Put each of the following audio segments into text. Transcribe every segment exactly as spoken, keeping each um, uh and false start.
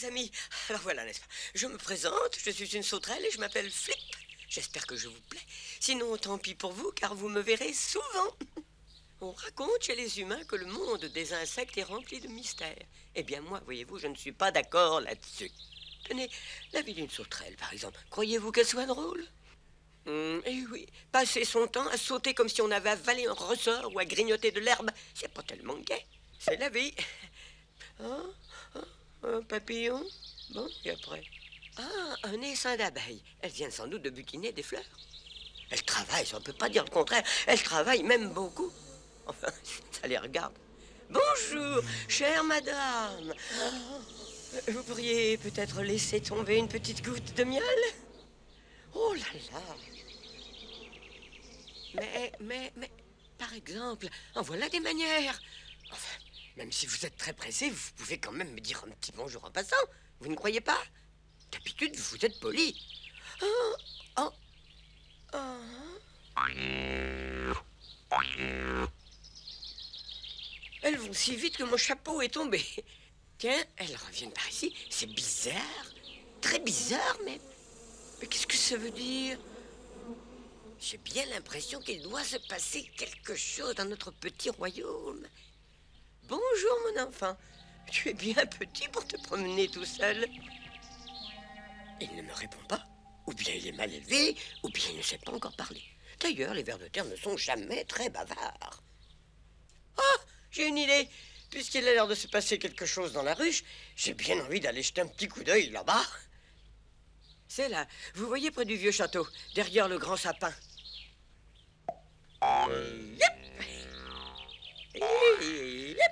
les amis, alors voilà, n'est-ce pas? Je me présente, je suis une sauterelle et je m'appelle Flip. J'espère que je vous plais. Sinon, tant pis pour vous, car vous me verrez souvent. On raconte chez les humains que le monde des insectes est rempli de mystères. Eh bien, moi, voyez-vous, je ne suis pas d'accord là-dessus. Tenez, la vie d'une sauterelle, par exemple. Croyez-vous qu'elle soit drôle? Hum, Eh oui, passer son temps à sauter comme si on avait avalé un ressort ou à grignoter de l'herbe, c'est pas tellement gai. C'est la vie. Hein? Hein? Un papillon? Bon, et après? Ah, un essaim d'abeilles. Elles viennent sans doute de butiner des fleurs. Elles travaillent, ça ne peut pas dire le contraire. Elles travaillent même beaucoup. Enfin, ça les regarde. Bonjour, chère madame. Vous pourriez peut-être laisser tomber une petite goutte de miel? Oh là là. Mais, mais, mais, par exemple, en voilà des manières. Enfin, même si vous êtes très pressé, vous pouvez quand même me dire un petit bonjour en passant. Vous ne croyez pas? D'habitude, vous êtes poli. Oh, oh, oh. Elles vont si vite que mon chapeau est tombé. Tiens, elles reviennent par ici. C'est bizarre. Très bizarre, mais... Mais qu'est-ce que ça veut dire? J'ai bien l'impression qu'il doit se passer quelque chose dans notre petit royaume. Bonjour, mon enfant. Tu es bien petit pour te promener tout seul. Il ne me répond pas. Ou bien il est mal élevé, ou bien il ne sait pas encore parler. D'ailleurs, les vers de terre ne sont jamais très bavards. Ah, j'ai une idée. Puisqu'il a l'air de se passer quelque chose dans la ruche, j'ai bien envie d'aller jeter un petit coup d'œil là-bas. C'est là, vous voyez près du vieux château, derrière le grand sapin. Yep. Yep.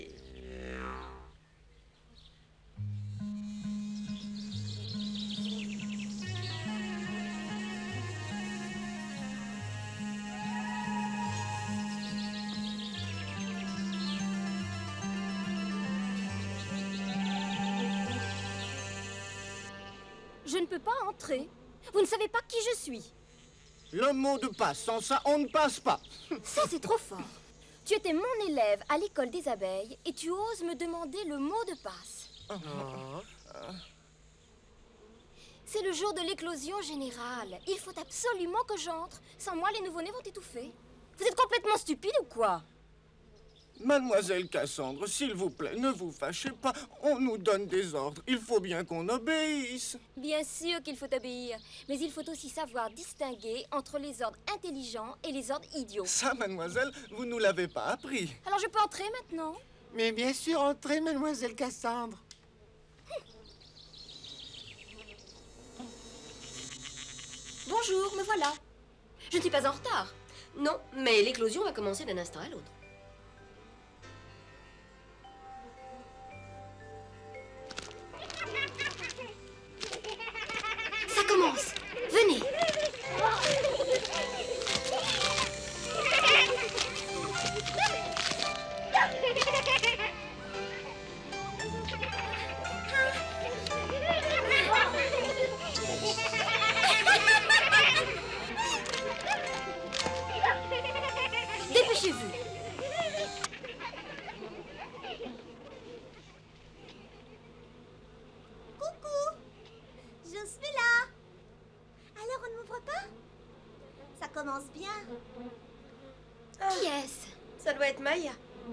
Je ne peux pas entrer. Vous ne savez pas qui je suis. Le mot de passe, sans ça, on ne passe pas. Ça, c'est trop fort. Tu étais mon élève à l'école des abeilles et tu oses me demander le mot de passe. Oh. C'est le jour de l'éclosion générale. Il faut absolument que j'entre. Sans moi, les nouveau-nés vont étouffer. Vous êtes complètement stupide ou quoi? Mademoiselle Cassandre, s'il vous plaît, ne vous fâchez pas. On nous donne des ordres. Il faut bien qu'on obéisse. Bien sûr qu'il faut obéir. Mais il faut aussi savoir distinguer entre les ordres intelligents et les ordres idiots. Ça, mademoiselle, vous nous l'avez pas appris. Alors je peux entrer maintenant? Mais bien sûr, entrez, mademoiselle Cassandre. Bonjour, me voilà. Je ne suis pas en retard. Non, mais l'éclosion va commencer d'un instant à l'autre. Ça commence. Venez. Dépêchez-vous. Coucou, je suis là. Alors on ne m'ouvre pas? Ça commence bien. Qui est-ce? Ça doit être Maya.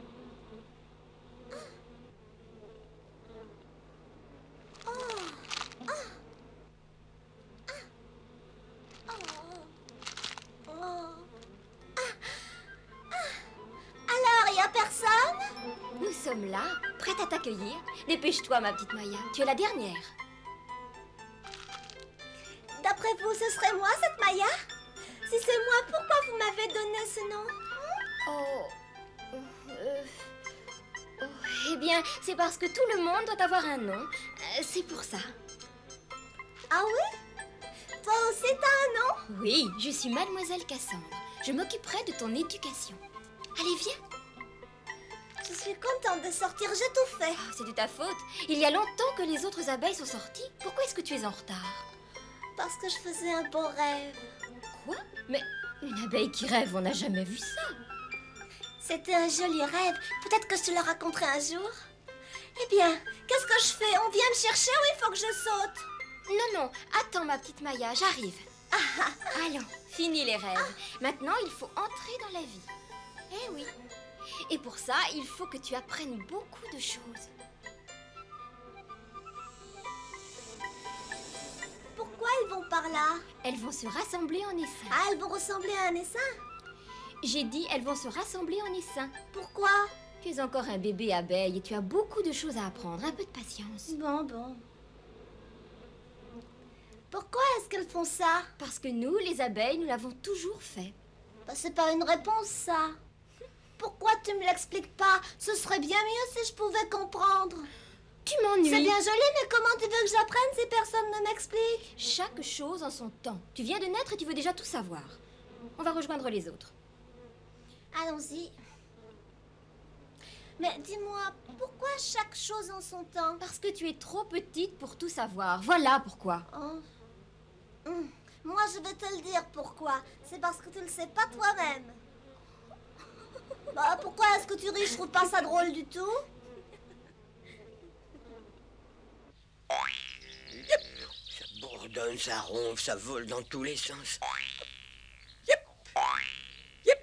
Oh. Ah. Ah. Oh. Oh. Ah. Ah. Alors, il n'y a personne? Nous sommes là, prêtes à t'accueillir. Dépêche-toi, ma petite Maya. Tu es la dernière. D'après vous, ce serait moi, cette Maya? Si c'est moi, pourquoi vous m'avez donné ce nom? Oh. Euh, oh. Eh bien, c'est parce que tout le monde doit avoir un nom. Euh, c'est pour ça. Ah oui? Toi aussi, t'as un nom? Oui, je suis Mademoiselle Cassandre. Je m'occuperai de ton éducation. Allez, viens. Je suis contente de sortir, j'ai tout fait. Oh, c'est de ta faute. Il y a longtemps que les autres abeilles sont sorties. Pourquoi est-ce que tu es en retard? Parce que je faisais un beau rêve. Quoi? Mais une abeille qui rêve, on n'a jamais vu ça. C'était un joli rêve. Peut-être que je te le raconterai un jour. Eh bien, qu'est-ce que je fais? On vient me chercher ou il faut que je saute? Non, non, attends ma petite Maya, j'arrive. Allons, fini les rêves. Maintenant, il faut entrer dans la vie. Eh oui. Et pour ça, il faut que tu apprennes beaucoup de choses. Pourquoi ils vont par là? Elles vont se rassembler en essaim. Ah, elles vont ressembler à un essaim? J'ai dit, elles vont se rassembler en essaim. Pourquoi? Tu es encore un bébé abeille et tu as beaucoup de choses à apprendre. Un peu de patience. Bon, bon. Pourquoi est-ce qu'elles font ça? Parce que nous, les abeilles, nous l'avons toujours fait. Bah, c'est pas une réponse, ça. Pourquoi tu me l'expliques pas? Ce serait bien mieux si je pouvais comprendre. Tu m'ennuies. C'est bien joli, mais comment tu veux que j'apprenne si personne ne m'explique? Chaque chose en son temps. Tu viens de naître et tu veux déjà tout savoir. On va rejoindre les autres. Allons-y. Mais dis-moi, pourquoi chaque chose en son temps? Parce que tu es trop petite pour tout savoir. Voilà pourquoi. Oh. Hum. Moi, je vais te le dire pourquoi. C'est parce que tu le sais pas toi-même. Bah, pourquoi est-ce que tu ris? Je trouve pas ça drôle du tout. Ça bourdonne, ça ronfle, ça vole dans tous les sens. Yep. Yep.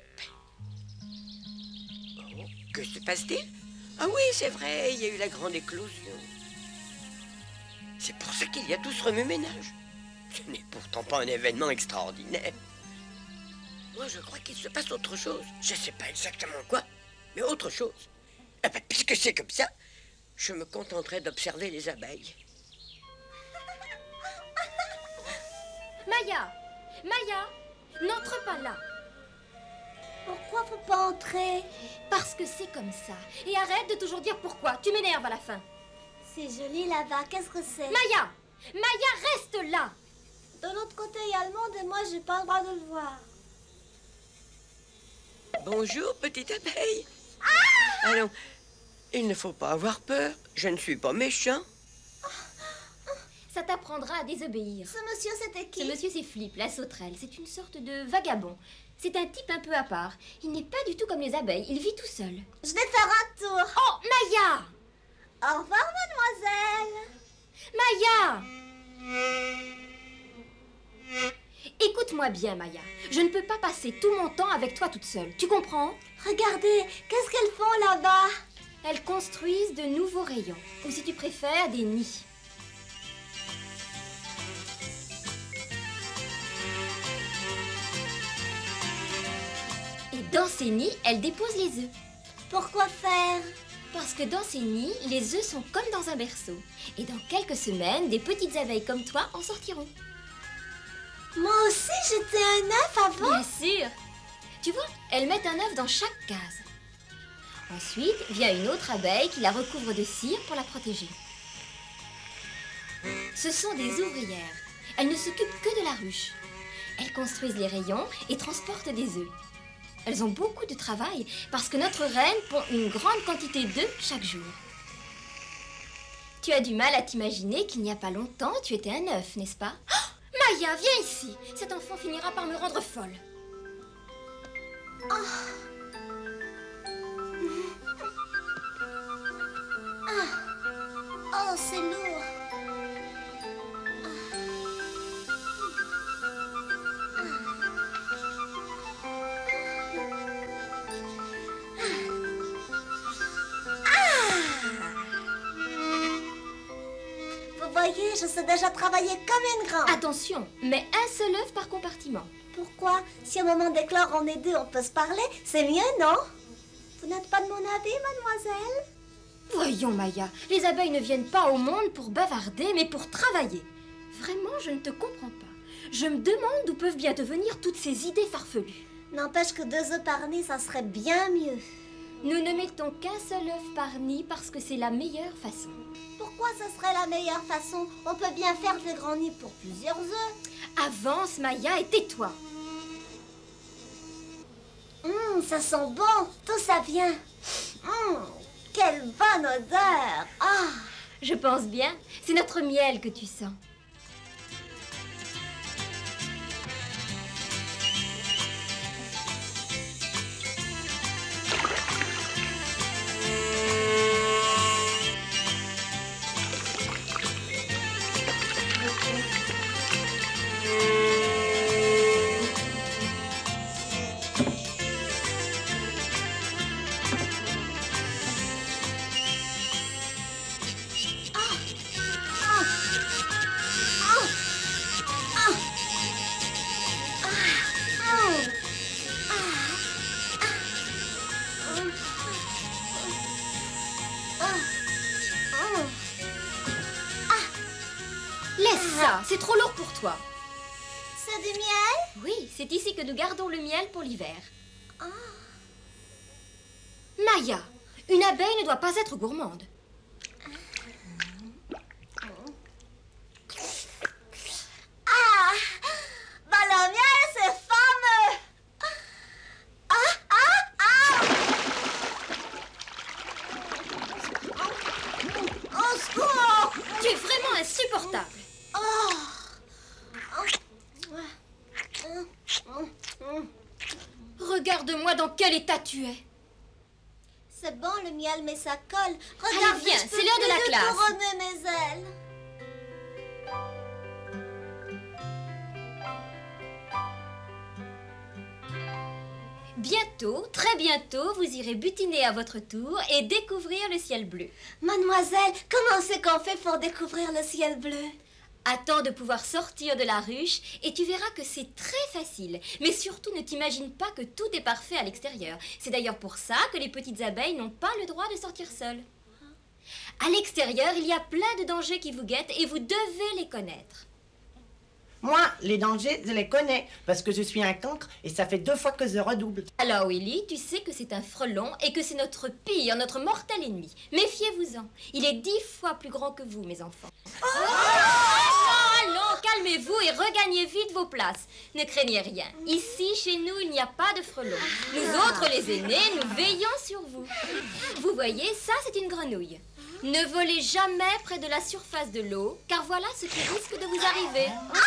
Oh, que se passe-t-il? Ah oui, c'est vrai, il y a eu la grande éclosion. C'est pour ça qu'il y a tout ce remue-ménage. Ce n'est pourtant pas un événement extraordinaire. Moi, je crois qu'il se passe autre chose. Je ne sais pas exactement quoi, mais autre chose. Eh ben, puisque c'est comme ça, je me contenterai d'observer les abeilles. Maya, Maya, n'entre pas là. Pourquoi faut pas entrer? Parce que c'est comme ça. Et arrête de toujours dire pourquoi. Tu m'énerves à la fin. C'est joli là-bas, qu'est-ce que c'est? Maya, Maya, reste là. De l'autre côté, il y a le monde et moi, j'ai pas le droit de le voir. Bonjour, petite abeille. Allons, il ne faut pas avoir peur. Je ne suis pas méchant. Ça t'apprendra à désobéir. Ce monsieur, c'était qui? Ce monsieur, c'est Flip, la sauterelle. C'est une sorte de vagabond. C'est un type un peu à part. Il n'est pas du tout comme les abeilles. Il vit tout seul. Je vais faire un tour. Oh, Maya! Au revoir, mademoiselle. Maya! Écoute-moi bien, Maya. Je ne peux pas passer tout mon temps avec toi toute seule. Tu comprends? Regardez, qu'est-ce qu'elles font là-bas? Elles construisent de nouveaux rayons. Ou si tu préfères, des nids. Et dans ces nids, elles déposent les œufs. Pourquoi faire? Parce que dans ces nids, les œufs sont comme dans un berceau. Et dans quelques semaines, des petites abeilles comme toi en sortiront. Moi aussi, j'étais un œuf avant? Bien sûr. Tu vois, elles mettent un œuf dans chaque case. Ensuite, vient une autre abeille qui la recouvre de cire pour la protéger. Ce sont des ouvrières. Elles ne s'occupent que de la ruche. Elles construisent les rayons et transportent des œufs. Elles ont beaucoup de travail parce que notre reine pond une grande quantité d'œufs chaque jour. Tu as du mal à t'imaginer qu'il n'y a pas longtemps, tu étais un œuf, n'est-ce pas? Oh, Maya, viens ici. Cet enfant finira par me rendre folle. Oh, oh c'est lourd. Vous voyez, je sais déjà travailler comme une grande. Attention, mais un seul œuf par compartiment. Pourquoi? Si au moment d'éclore on est deux, on peut se parler, c'est mieux, non? Vous n'êtes pas de mon avis, mademoiselle? Voyons, Maya, les abeilles ne viennent pas au monde pour bavarder, mais pour travailler. Vraiment, je ne te comprends pas. Je me demande d'où peuvent bien te venir toutes ces idées farfelues. N'empêche que deux œufs par nid, ça serait bien mieux. Nous ne mettons qu'un seul œuf par nid parce que c'est la meilleure façon. Pourquoi ce serait la meilleure façon? On peut bien faire des grands nids pour plusieurs œufs. Avance, Maya, et tais-toi. Hum, ça sent bon, tout ça vient. Hum, quelle bonne odeur. Ah, Je pense bien, c'est notre miel que tu sens. ça, c'est trop lourd pour toi. C'est du miel? Oui, c'est ici que nous gardons le miel pour l'hiver. Ah. Maya, une abeille ne doit pas être gourmande. Ah! Bah le miel, c'est fameux! Ah! Ah! Ah! Au secours! Tu es vraiment insupportable. Oh! Regarde-moi dans quel état tu es. C'est bon le miel, mais ça colle. Regarde, viens, je peux c'est l'heure de la plus classe. couronner mes ailes. Bientôt, très bientôt, vous irez butiner à votre tour et découvrir le ciel bleu. Mademoiselle, comment c'est qu'on fait pour découvrir le ciel bleu? Attends de pouvoir sortir de la ruche et tu verras que c'est très facile. Mais surtout, ne t'imagine pas que tout est parfait à l'extérieur. C'est d'ailleurs pour ça que les petites abeilles n'ont pas le droit de sortir seules. À l'extérieur, il y a plein de dangers qui vous guettent et vous devez les connaître. Moi, les dangers, je les connais, parce que je suis un cancre et ça fait deux fois que je redouble. Alors Willy, tu sais que c'est un frelon et que c'est notre pire, notre mortel ennemi. Méfiez-vous-en. Il est dix fois plus grand que vous, mes enfants. Oh allons, allons, calmez-vous et regagnez vite vos places. Ne craignez rien. Ici, chez nous, il n'y a pas de frelons. Nous autres, les aînés, nous veillons sur vous. Vous voyez, ça, c'est une grenouille. Ne volez jamais près de la surface de l'eau, car voilà ce qui risque de vous arriver.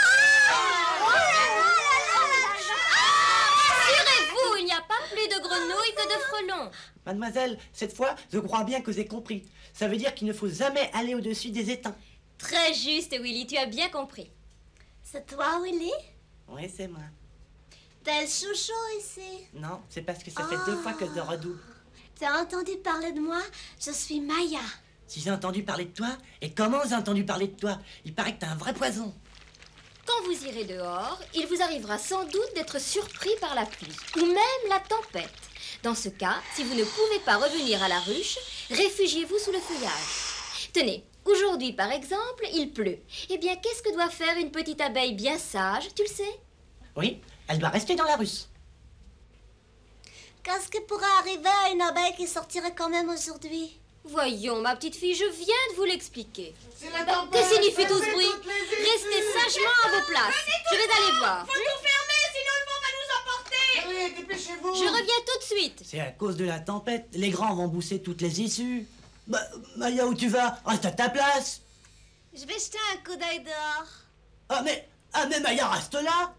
Rassurez-vous, il n'y a pas plus de grenouilles que de frelons. Mademoiselle, cette fois, je crois bien que j'ai compris. Ça veut dire qu'il ne faut jamais aller au-dessus des étangs. Très juste, Willy, tu as bien compris. C'est toi, Willy? Oui, c'est moi. T'es le chouchou ici. Non, c'est parce que ça fait deux fois que je redouble. T'as entendu parler de moi? Je suis Maya. Si j'ai entendu parler de toi, et comment j'ai entendu parler de toi? Il paraît que t'as un vrai poison. Quand vous irez dehors, il vous arrivera sans doute d'être surpris par la pluie, ou même la tempête. Dans ce cas, si vous ne pouvez pas revenir à la ruche, réfugiez-vous sous le feuillage. Tenez, aujourd'hui par exemple, il pleut. Eh bien, qu'est-ce que doit faire une petite abeille bien sage, tu le sais? Oui, elle doit rester dans la ruche. Qu'est-ce qui pourrait arriver à une abeille qui sortirait quand même aujourd'hui? Voyons, ma petite fille, je viens de vous l'expliquer. C'est la Bah, tempête. que signifie tout ce Elle fait bruit? toutes les Restez sagement à vos places. Je vais aller voir. Faut tout fermer, sinon le vent va nous emporter. Allez, dépêchez-vous. Je reviens tout de suite. C'est à cause de la tempête. Les grands vont bousser toutes les issues. Bah, Maya, où tu vas? Reste à ta place. Je vais jeter un coup d'œil dehors. Ah, mais, ah, mais Maya, reste là.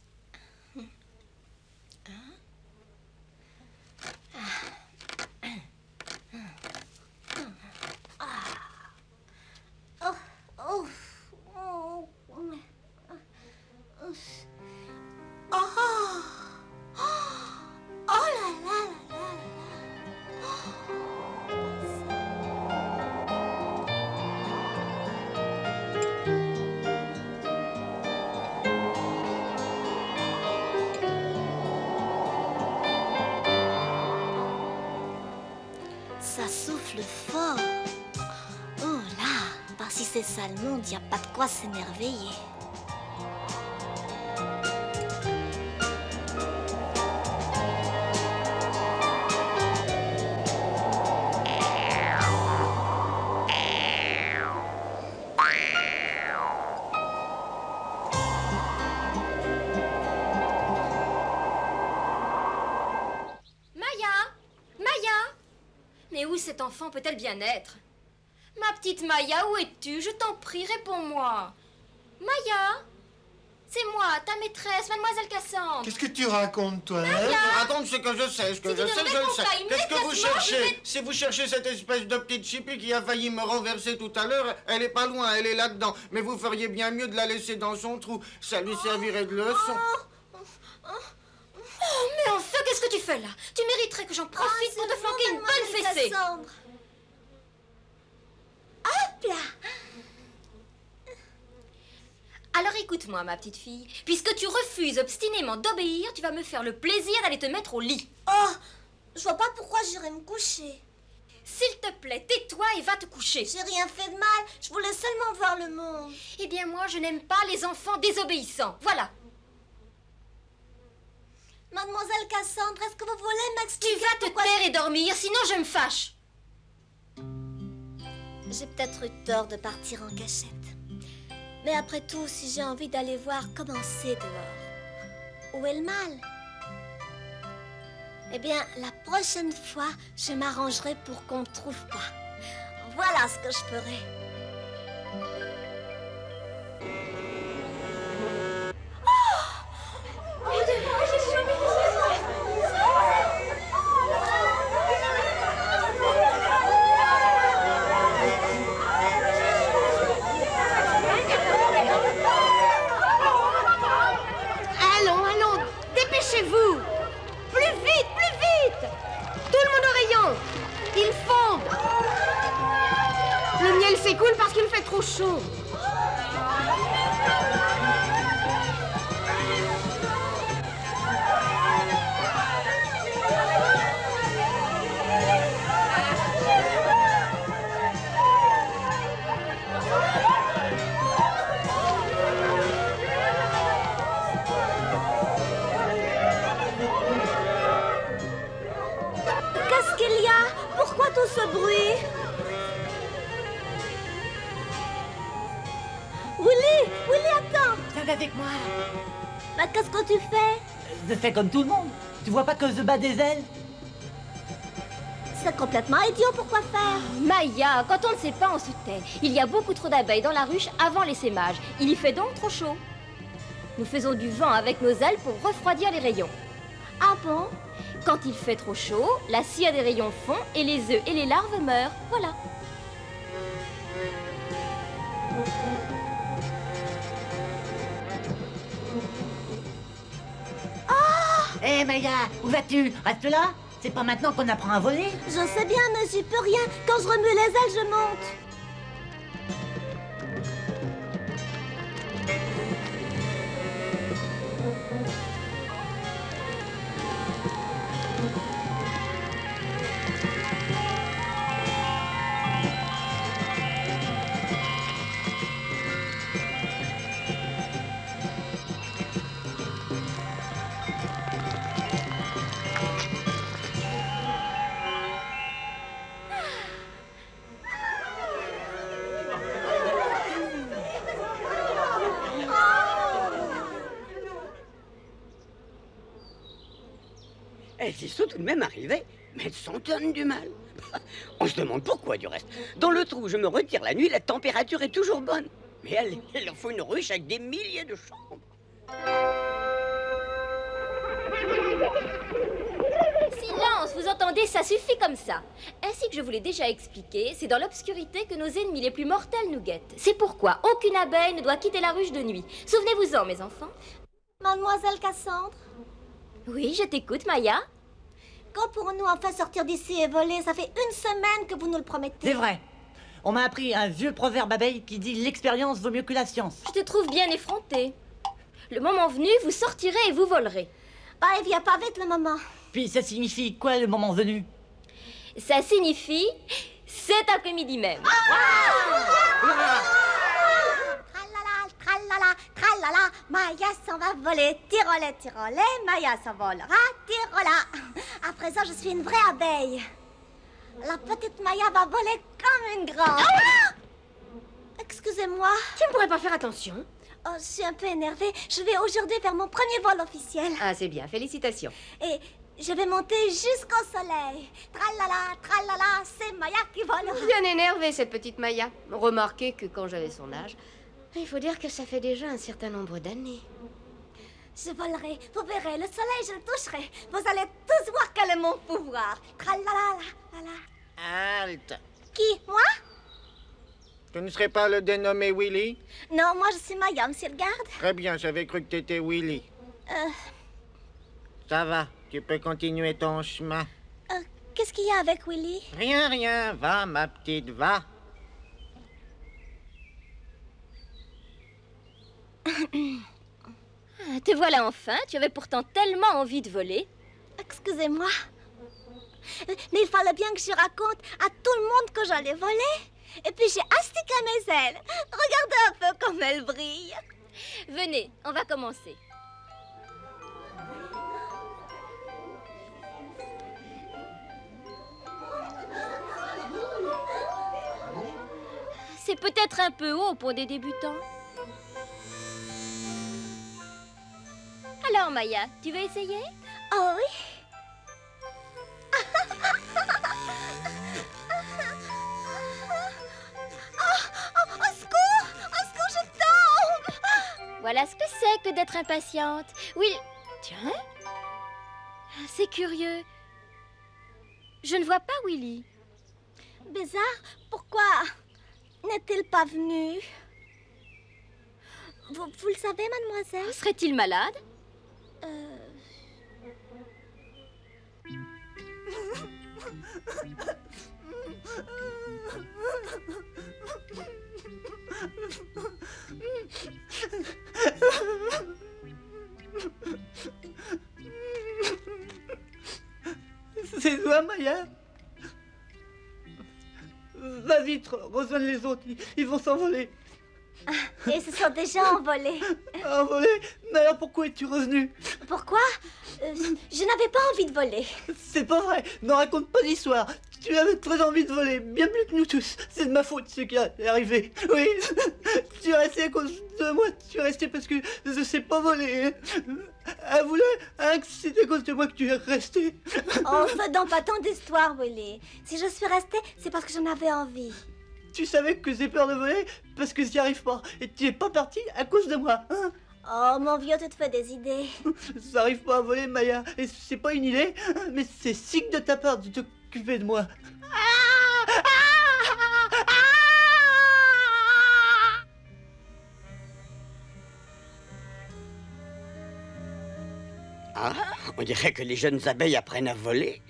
Oh, oh, oh, oh, oh, oh là là là là là. Ça souffle fort. Oh là, par si c'est ça le monde, y a pas de quoi s'émerveiller. Maya, Maya, mais où cet enfant peut-elle bien être? Ma petite Maya, où es-tu? Je t'en prie, réponds-moi. Maya, c'est moi, ta maîtresse, mademoiselle Cassandre. Qu'est-ce que tu racontes, toi? Raconte ce que je sais, ce que Si tu je ne sais, je réponds le sais. pas Qu'est-ce que vous immédiatement, je cherchez? vais- Si vous cherchez cette espèce de petite chipie qui a failli me renverser tout à l'heure, elle est pas loin, elle est là-dedans. Mais vous feriez bien mieux de la laisser dans son trou. Ça lui servirait de leçon. Oh, mais enfin, qu'est-ce que tu fais là? Tu mériterais que j'en profite pour te flanquer une bonne fessée. Cassandre. Hop là. Alors écoute-moi, ma petite fille. Puisque tu refuses obstinément d'obéir, tu vas me faire le plaisir d'aller te mettre au lit. Oh, je vois pas pourquoi j'irais me coucher. S'il te plaît, tais-toi et va te coucher. J'ai rien fait de mal, je voulais seulement voir le monde. Eh bien, moi, je n'aime pas les enfants désobéissants. Voilà. Mademoiselle Cassandre, est-ce que vous voulez Tu m'expliquer vas te pourquoi taire et dormir, sinon je me fâche. J'ai peut-être eu tort de partir en cachette. Mais après tout, si j'ai envie d'aller voir comment c'est dehors, où est le mal? Eh bien, la prochaine fois, je m'arrangerai pour qu'on ne trouve pas. Voilà ce que je ferai. Allons, allons, dépêchez-vous. Plus vite, plus vite. Tout le monde au rayon. Il fonde. Le miel s'écoule parce qu'il fait trop chaud. Qu'est-ce qu'il y a? Pourquoi tout ce bruit? Willy! Willy, attends! Viens avec moi. Bah, qu'est-ce que tu fais? Je fais comme tout le monde. Tu vois pas que je bats des ailes? C'est complètement idiot, pourquoi faire? Maya, quand on ne sait pas, on se tait. Il y a beaucoup trop d'abeilles dans la ruche avant l'essaimage. Il y fait donc trop chaud. Nous faisons du vent avec nos ailes pour refroidir les rayons. Ah bon? Quand il fait trop chaud, la cire des rayons fond et les œufs et les larves meurent. Voilà. Hé Maya, où vas-tu? Reste là. C'est pas maintenant qu'on apprend à voler. Je sais bien, mais j'y peux rien. Quand je remue les ailes, je monte. Elles y sont tout de même arrivées, mais elles s'en donnent du mal. On se demande pourquoi, du reste. Dans le trou où je me retire la nuit, la température est toujours bonne. Mais elle, il leur faut une ruche avec des milliers de chambres. Silence, vous entendez, ça suffit comme ça. Ainsi que je vous l'ai déjà expliqué, c'est dans l'obscurité que nos ennemis les plus mortels nous guettent. C'est pourquoi aucune abeille ne doit quitter la ruche de nuit. Souvenez-vous-en, mes enfants. Mademoiselle Cassandre, Oui, je t'écoute, Maya. quand pourrons-nous enfin sortir d'ici et voler? Ça fait une semaine que vous nous le promettez. C'est vrai. On m'a appris un vieux proverbe abeille qui dit l'expérience vaut mieux que la science. Je te trouve bien effronté. Le moment venu, vous sortirez et vous volerez. Ah, il vient pas vite le moment. Puis ça signifie quoi le moment venu? Ça signifie cet après-midi même. Tralala, tralala, tralala, Maya s'en va voler. Tirolet, tirolet, Maya s'envolera, tirola. À présent, je suis une vraie abeille. La petite Maya va voler comme une grande. Excusez-moi. Tu ne pourrais pas faire attention? Oh, je suis un peu énervée. Je vais aujourd'hui faire mon premier vol officiel. Ah, c'est bien, félicitations. Et je vais monter jusqu'au soleil. Tralala, tralala, c'est Maya qui volera. Bien énervée, cette petite Maya. Remarquez que quand j'avais son âge, il faut dire que ça fait déjà un certain nombre d'années. Je volerai, vous verrez, le soleil, je le toucherai. Vous allez tous voir quel est mon pouvoir. Tralala, la, la, la. Halte. Qui, moi? Tu ne serais pas le dénommé Willy? Non, moi je suis Maya, monsieur le garde. Très bien, j'avais cru que t'étais Willy. Euh, Ça va, tu peux continuer ton chemin. euh, qu'est-ce qu'il y a avec Willy? Rien, rien, va, ma petite, va. Ah, te voilà enfin, tu avais pourtant tellement envie de voler. Excusez-moi. Mais il fallait bien que je raconte à tout le monde que j'allais voler. Et puis j'ai astiqué mes ailes. Regardez un peu comme elles brillent. Venez, on va commencer. C'est peut-être un peu haut pour des débutants. Alors, Maya, tu veux essayer? Oh oui. Voilà ce que c'est que d'être impatiente. Oui, tiens. C'est curieux. Je ne vois pas Willy. Bizarre, pourquoi n'est-il pas venu? Vous, vous le savez, mademoiselle? Serait-il malade? Euh... C'est toi, Maya? Vas-y, rejoins les autres, ils, ils vont s'envoler. Ah, ils se sont déjà envolés. Envolés? Mais alors pourquoi es-tu revenue? Pourquoi? euh, Je n'avais pas envie de voler. C'est pas vrai, ne raconte pas d'histoire. Tu avais très envie de voler, bien plus que nous tous. C'est de ma faute ce qui est arrivé. Oui, tu es resté à cause de moi, tu es resté parce que je sais pas voler. Avoue-le, hein, que c'est à cause de moi que tu es resté. Oh, fais donc pas tant d'histoires, Willy. Si je suis restée, c'est parce que j'en avais envie. Tu savais que j'ai peur de voler parce que j'y arrive pas. Et tu es pas parti à cause de moi, hein? Oh, mon vieux, tu te fais des idées. J'arrive pas à voler, Maya. Et c'est pas une idée, mais c'est sick de ta part de t'occuper de moi. Ah, on dirait que les jeunes abeilles apprennent à voler.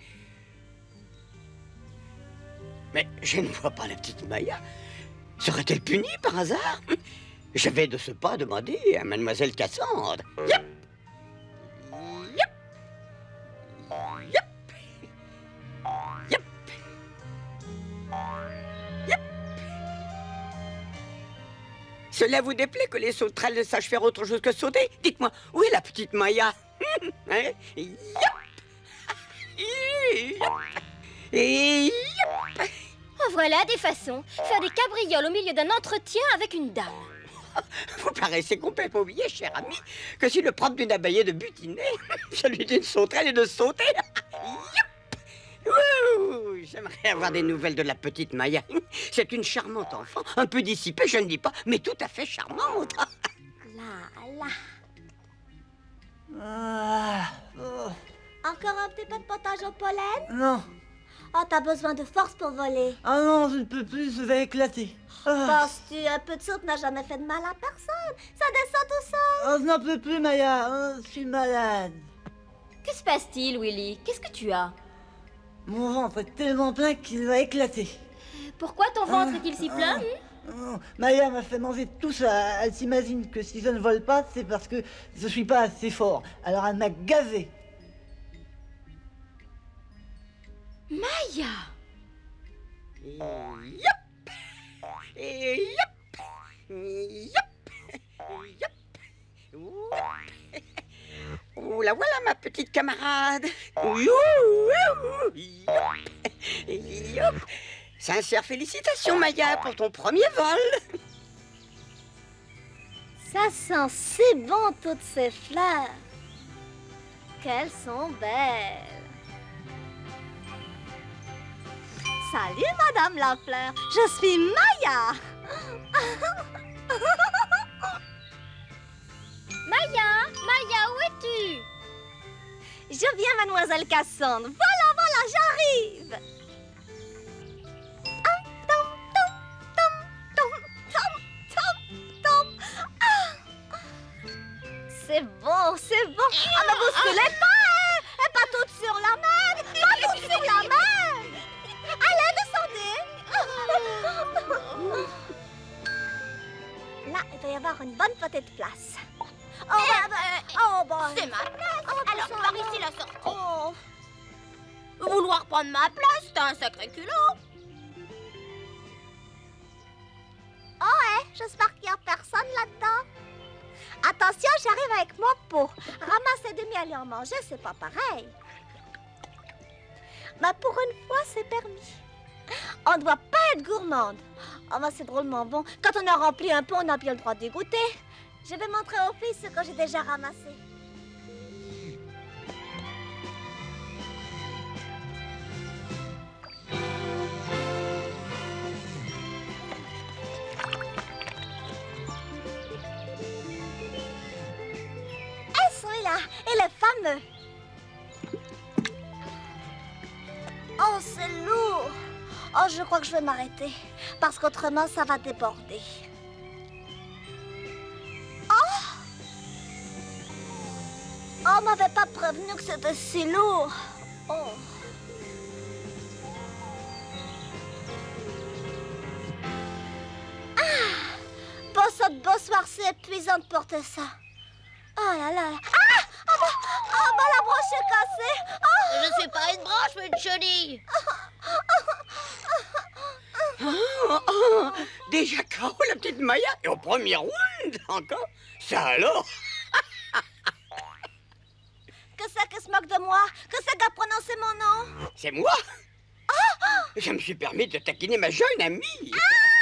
Mais je ne vois pas la petite Maya. Serait-elle punie par hasard? Je vais de ce pas demander à mademoiselle Cassandre. Yep. Yep. Yep. Yep. Yep. Cela vous déplaît que les sauterelles ne sachent faire autre chose que sauter? Dites-moi, où est la petite Maya? Hein? Yep. Yep. Et yep. Oh, voilà des façons. Faire des cabrioles au milieu d'un entretien avec une dame. Vous paraissez complètement oublié, cher ami, que si le propre d'une abeille est de butiner, celui d'une sauterelle est de sauter. J'aimerais avoir des nouvelles de la petite Maya. C'est une charmante enfant, un peu dissipée, je ne dis pas, mais tout à fait charmante. Là, là. Ah, oh. Encore un petit peu de potage au pollen? Non. Oh, t'as besoin de force pour voler. Ah non, je ne peux plus, je vais éclater. Ah. Penses-tu, un peu de soupe n'a jamais fait de mal à personne? Ça descend tout seul. Oh, je n'en peux plus, Maya. Oh, je suis malade. Que se passe-t-il, Willy? Qu'est-ce que tu as? Mon ventre est tellement plein qu'il va éclater. Pourquoi ton ventre est-il si plein? Ah. Oh, Maya m'a fait manger tout ça. Elle s'imagine que si je ne vole pas, c'est parce que je suis pas assez fort. Alors elle m'a gavé. Maya! Yop! Yop! Yop! Yop! Oh, la voilà, ma petite camarade. Yop! Yop! Sincères félicitations, Maya, pour ton premier vol. Ça sent si bon, toutes ces fleurs. Qu'elles sont belles. Salut, Madame la Fleur. Je suis Maya. Maya! Maya, où es-tu? Je viens, Mademoiselle Cassandre. Voilà, voilà, j'arrive. Ah, tom, tom, tom, tom, tom, tom, tom. Ah. C'est bon, c'est bon. Ah, mais bousculez pas, hein. Et pas toutes sur la même. Pas toutes sur la même. Allez, descendez. Là, il va y avoir une bonne petite place. Oh, bah, bah, oh, bah. C'est ma place. Oh, Alors, ça par va. ici la sortie. Oh. Vouloir prendre ma place, c'est un sacré culot. Oh ouais, j'espère qu'il n'y a personne là-dedans. Attention, j'arrive avec mon pot. Ramasser du miel et en manger, c'est pas pareil. Mais pour une fois, c'est permis. On ne doit pas être gourmande. Oh, bah, c'est drôlement bon. Quand on a rempli un pot, on a bien le droit d'y goûter. Je vais montrer aux filles ce que j'ai déjà ramassé. Et celui-là, et le fameux. Oh, c'est lourd. Oh, je crois que je vais m'arrêter. Parce qu'autrement, ça va déborder. Oh! Oh, on m'avait pas prévenu que c'était si lourd. Oh. Ah! Bonsoir, bonsoir, c'est épuisant de porter ça. Oh là là. Ah! Oh, bah, oh, bah, la broche est cassée. Oh! Je suis pas une branche, mais une chenille. Oh, oh, déjà K O la petite Maya et au premier round encore. Ça alors? Que c'est qui se moque de moi? Que c'est qui a prononcé mon nom? C'est moi? Je me suis permis de taquiner ma jeune amie.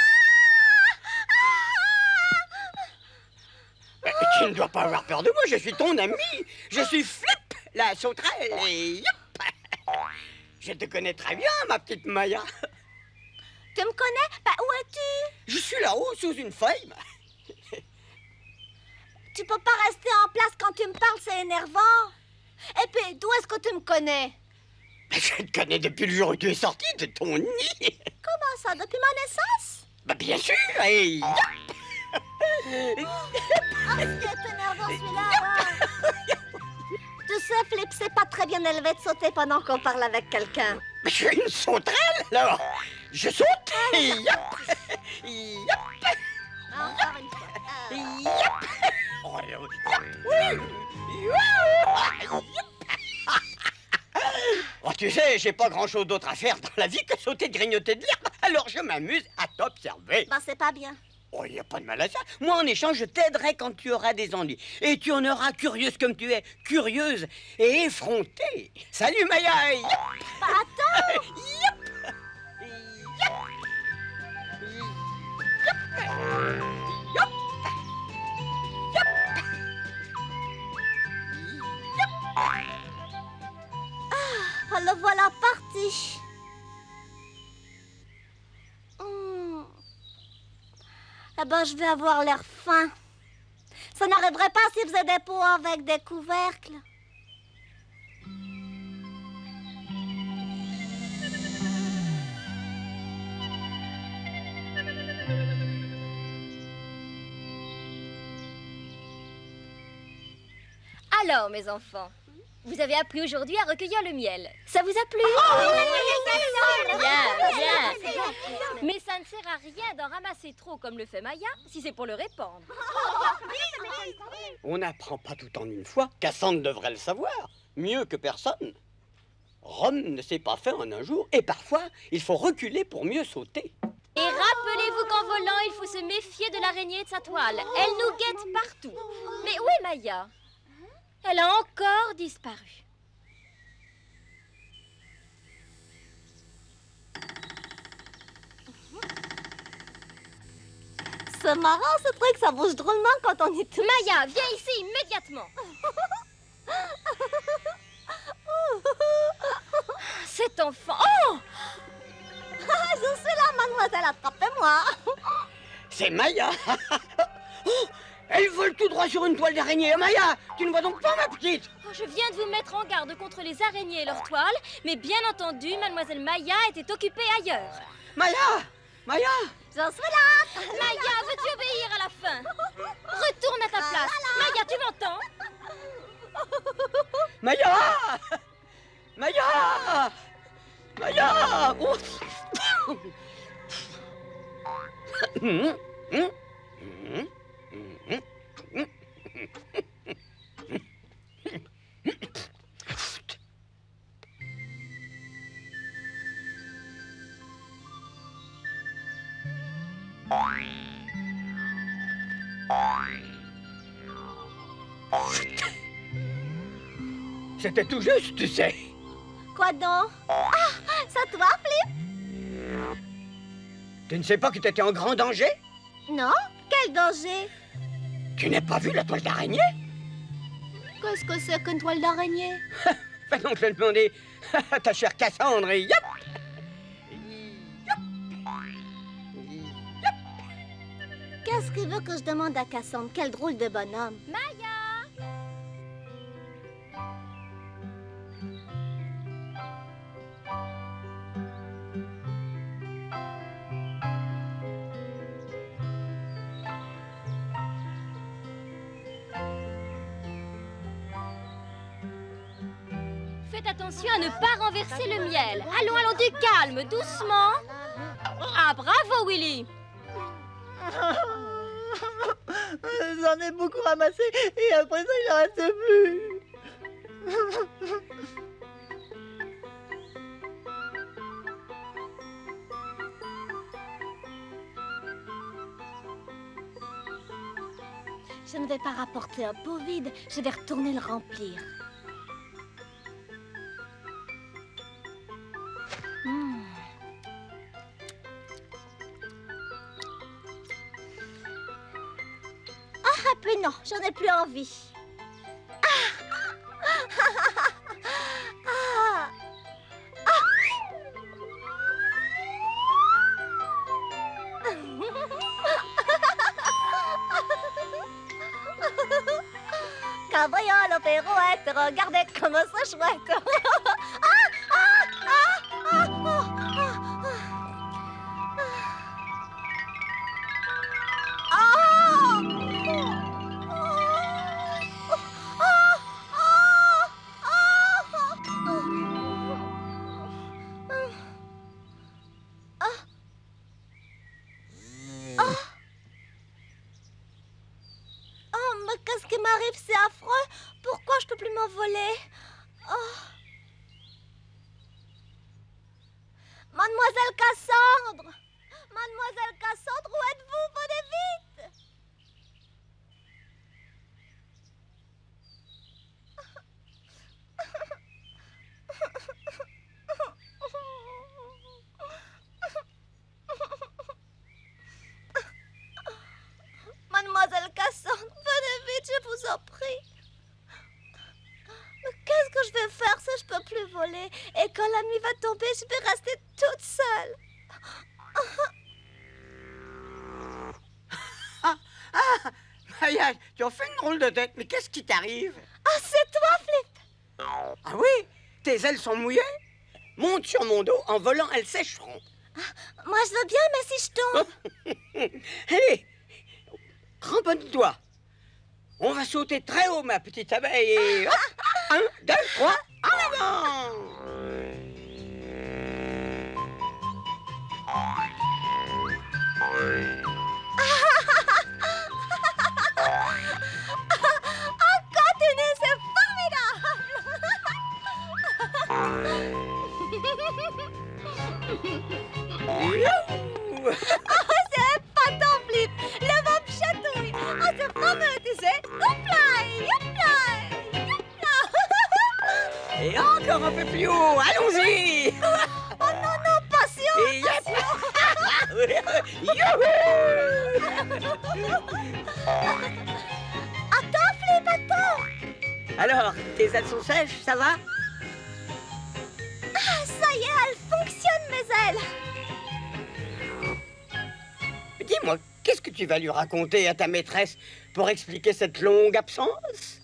Euh, tu ne dois pas avoir peur de moi, je suis ton ami. Je suis Flip, la sauterelle. Et yop. Je te connais très bien, ma petite Maya. Tu me connais? Bah, où es-tu? Je suis là-haut, sous une feuille. Tu peux pas rester en place quand tu me parles, c'est énervant. Et puis, d'où est-ce que tu me connais? Je te connais depuis le jour où tu es sorti de ton nid. Comment ça, depuis ma naissance? Bah bien sûr, et yop. Oh, c'est énervant celui-là. Tu sais, Flip, c'est pas très bien élevé de sauter pendant qu'on parle avec quelqu'un. Mais je suis une sauterelle, alors. Je saute, et yop. Yop. Encore une fois. Euh, Yop. Oh, yop. Oui. Yop. Oh, tu sais, j'ai pas grand-chose d'autre à faire dans la vie que sauter, grignoter de l'herbe. Alors je m'amuse à t'observer. bah, c'est pas bien. Oh, il n'y a pas de mal à ça. Moi, en échange, je t'aiderai quand tu auras des ennuis. Et tu en auras curieuse comme tu es, curieuse et effrontée. Salut, Maya. Yop. Bah, attends. Yop. Yop. Yop. Yop. Ah, le voilà parti. Hmm. Eh ben, je vais avoir l'air faim. Ça n'arriverait pas s'il faisait des pots avec des couvercles. Alors, mes enfants, vous avez appris aujourd'hui à recueillir le miel. Ça vous a plu? Bien, bien. Mais ça ne sert à rien d'en ramasser trop comme le fait Maya si c'est pour le répandre. On n'apprend pas tout en une fois. Cassandre devrait le savoir, mieux que personne. Rome ne s'est pas fait en un jour, et parfois, il faut reculer pour mieux sauter. Et rappelez-vous qu'en volant, il faut se méfier de l'araignée et de sa toile. Elle nous guette partout. Mais où est Maya? Elle a encore disparu. C'est marrant ce truc, ça bouge drôlement quand on est tout. Maya, viens ici immédiatement. Cet enfant... Oh! Je suis là, mademoiselle, attrapez-moi. C'est Maya. Oh, elle vole tout droit sur une toile d'araignée. Maya, tu ne vois donc pas, ma petite? Oh, je viens de vous mettre en garde contre les araignées et leurs toiles, mais bien entendu, mademoiselle Maya était occupée ailleurs. Maya, Maya. Je suis là. Maya, veux-tu obéir à la fin? Retourne à ta place. Maya, tu m'entends? Maya, Maya, Maya. Oh. Hum, hum, hum, hum, hum. C'était tout juste, tu sais. Quoi donc? Ah, c'est toi, Flip? Tu ne sais pas que tu étais en grand danger? Non? Quel danger? Tu n'as pas vu la toile d'araignée? Qu'est-ce que c'est qu'une toile d'araignée? Fais donc le demander à ta chère Cassandre et yop! Qu'est-ce qu'il veut que je demande à Cassandre? Quel drôle de bonhomme. Maya! Faites attention à ne pas renverser le miel. Allons, allons, du calme, doucement. Ah, bravo, Willy. J'en ai beaucoup ramassé et après ça, il en reste plus. Je ne vais pas rapporter un pot vide, je vais retourner le remplir. Hmm. Ah, puis non, j'en ai plus envie. Ah. Ah. Cabriole, opérouette, regardez comme c'est chouette. Ah, ah, ah, ah, ah, ah. Qu'est-ce qui m'arrive? C'est affreux. Pourquoi je peux plus m'envoler? Oh. Mademoiselle Cassandre! Mademoiselle Cassandre, où êtes-vous? Venez vite! Mademoiselle Cassandre, venez vite, je vous en prie. Mais qu'est-ce que je vais faire si je peux plus voler? Et quand la nuit va tomber, je vais rester toute seule. Ah, ah, Maya, tu en fais une drôle de tête, mais qu'est-ce qui t'arrive? Ah, c'est toi, Flip? Ah oui? Tes ailes sont mouillées? Monte sur mon dos, en volant, elles sécheront. Ah, moi, je veux bien, mais si je tombe... Allez, cramponne-toi. On va sauter très haut, ma petite abeille, et hop, un, deux, trois, en avant! Ah, continuez, c'est formidable! Ah, c'est épatant, Flip! Le vent me chatouille! Ah, c'est fameux, tu sais! Youpla! Youpla! Youpla! Et encore un peu plus haut, allons-y! Oh non, non, passion! Et yep. Attends, Flip, attends! Alors, tes ailes sont sèches, ça va? Ah, ça y est, elles fonctionnent, mes ailes! Dis-moi, qu'est-ce que tu vas lui raconter à ta maîtresse pour expliquer cette longue absence?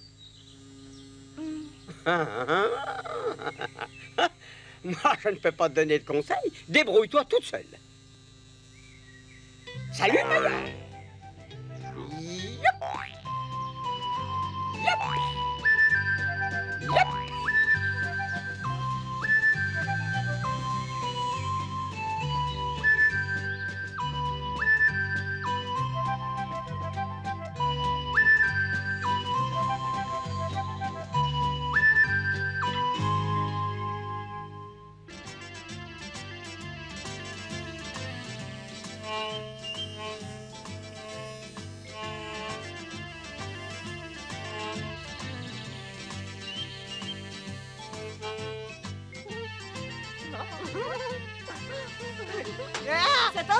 Mm. Moi, je ne peux pas te donner de conseils. Débrouille-toi toute seule. Salut, Maya. Yop. Yop. Yop.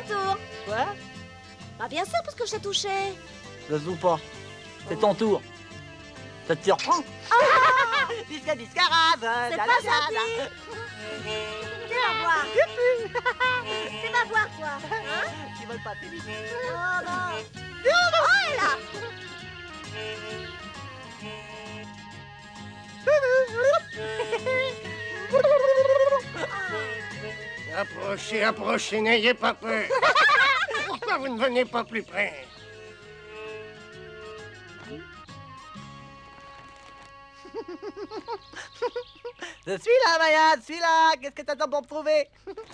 ton tour. Quoi? Bah bien sûr, parce que je t'ai touché. Je joue pas. C'est ton tour. Ça te surprend? Bisca, biscarade. C'est pas gentil. Tu vas voir. Tu vas voir, toi. Hein? Tu voles pas, Philippe. Oh non. Oh, elle est là. Approchez, approchez, n'ayez pas peur. Pourquoi vous ne venez pas plus près? Je suis là, Maya, je suis là. Qu'est-ce que t'attends pour me trouver?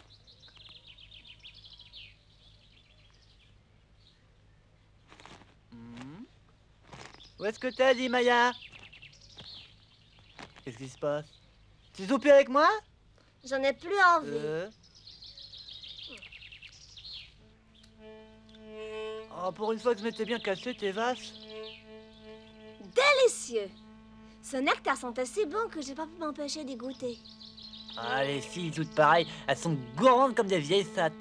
Hmm. Où est-ce que t'es, dit Maya? Qu'est-ce qui se passe? Tu joues plus avec moi? J'en ai plus envie. Euh... Oh, pour une fois que je m'étais bien caché tes vaches. Délicieux. Ce nectar sentait si bon que j'ai pas pu m'empêcher d'y goûter. Ah, les filles, toutes pareilles, elles sont gourmandes comme des vieilles sattes.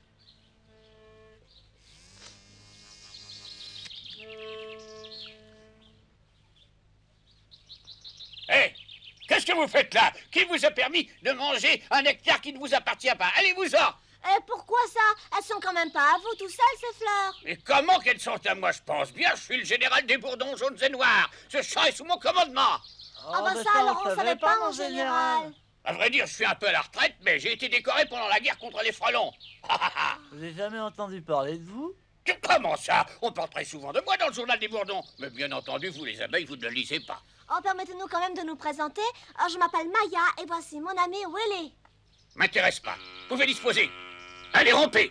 Hé, hey, qu'est-ce que vous faites là? Qui vous a permis de manger un nectar qui ne vous appartient pas? Allez-vous-en! Et pourquoi ça? Elles sont quand même pas à vous tout seules, ces fleurs. Et comment qu'elles sont à moi? Je pense bien, je suis le général des bourdons jaunes et noirs. Ce champ est sous mon commandement. Oh, ah bah ça, ça, alors on savait pas, pas, mon général. général. À vrai dire, je suis un peu à la retraite, mais j'ai été décoré pendant la guerre contre les frelons. Vous n'avez jamais entendu parler de vous? Comment ça? On parle très souvent de moi dans le journal des bourdons. Mais bien entendu, vous les abeilles, vous ne le lisez pas. Oh, permettez-nous quand même de nous présenter. Alors, je m'appelle Maya et voici mon ami Willy. M'intéresse pas. Vous pouvez disposer. Allez, rompez.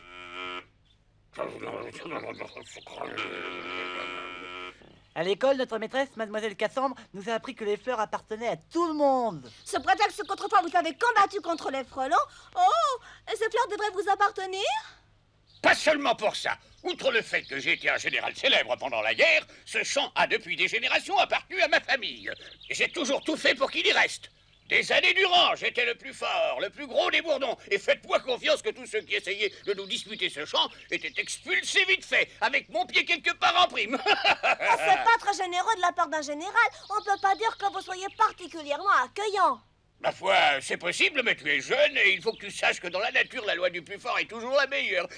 À l'école, notre maîtresse, mademoiselle Cassandre, nous a appris que les fleurs appartenaient à tout le monde. Ce prétexte qu'autrefois vous avez combattu contre les frelons. Oh, et ces fleurs devraient vous appartenir? Pas seulement pour ça. Outre le fait que j'ai été un général célèbre pendant la guerre, ce champ a depuis des générations appartenu à ma famille. J'ai toujours tout fait pour qu'il y reste. Des années durant, j'étais le plus fort, le plus gros des bourdons. Et faites-moi confiance que tous ceux qui essayaient de nous disputer ce champ étaient expulsés vite fait, avec mon pied quelque part en prime. Oh, c'est pas très généreux de la part d'un général. On peut pas dire que vous soyez particulièrement accueillant. Ma foi, c'est possible, mais tu es jeune et il faut que tu saches que dans la nature, la loi du plus fort est toujours la meilleure.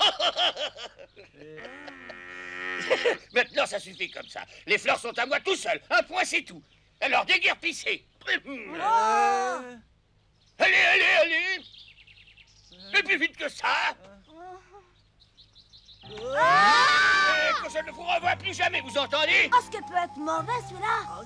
Maintenant, ça suffit comme ça. Les fleurs sont à moi tout seul. Un point, c'est tout. Alors, déguerpissez. Oh. Allez, allez, allez. Et plus vite que ça. Ah. Et que je ne vous revoie plus jamais, vous entendez? Oh, ce que peut être mauvais, celui-là.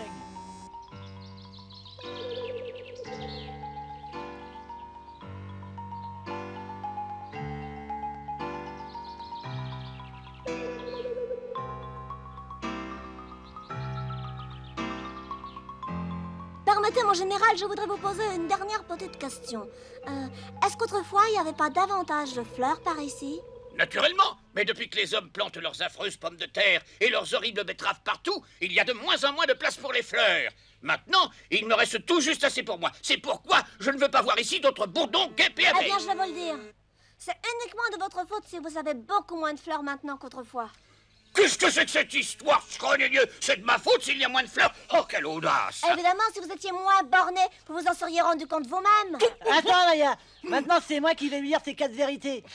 Permettez, mon général, je voudrais vous poser une dernière petite question. Euh, Est-ce qu'autrefois, il n'y avait pas davantage de fleurs par ici? Naturellement, mais depuis que les hommes plantent leurs affreuses pommes de terre et leurs horribles betteraves partout, il y a de moins en moins de place pour les fleurs. Maintenant, il me reste tout juste assez pour moi. C'est pourquoi je ne veux pas voir ici d'autres bourdons, guêpes et abeilles. Eh bien, je vais vous le dire. C'est uniquement de votre faute si vous avez beaucoup moins de fleurs maintenant qu'autrefois. Qu'est-ce que c'est que cette histoire, scrogneux? C'est de ma faute s'il y a moins de fleurs? Oh, quelle audace! Évidemment, si vous étiez moins borné, vous vous en seriez rendu compte vous-même. Attends, Maya. Maintenant, c'est moi qui vais lui dire ces quatre vérités.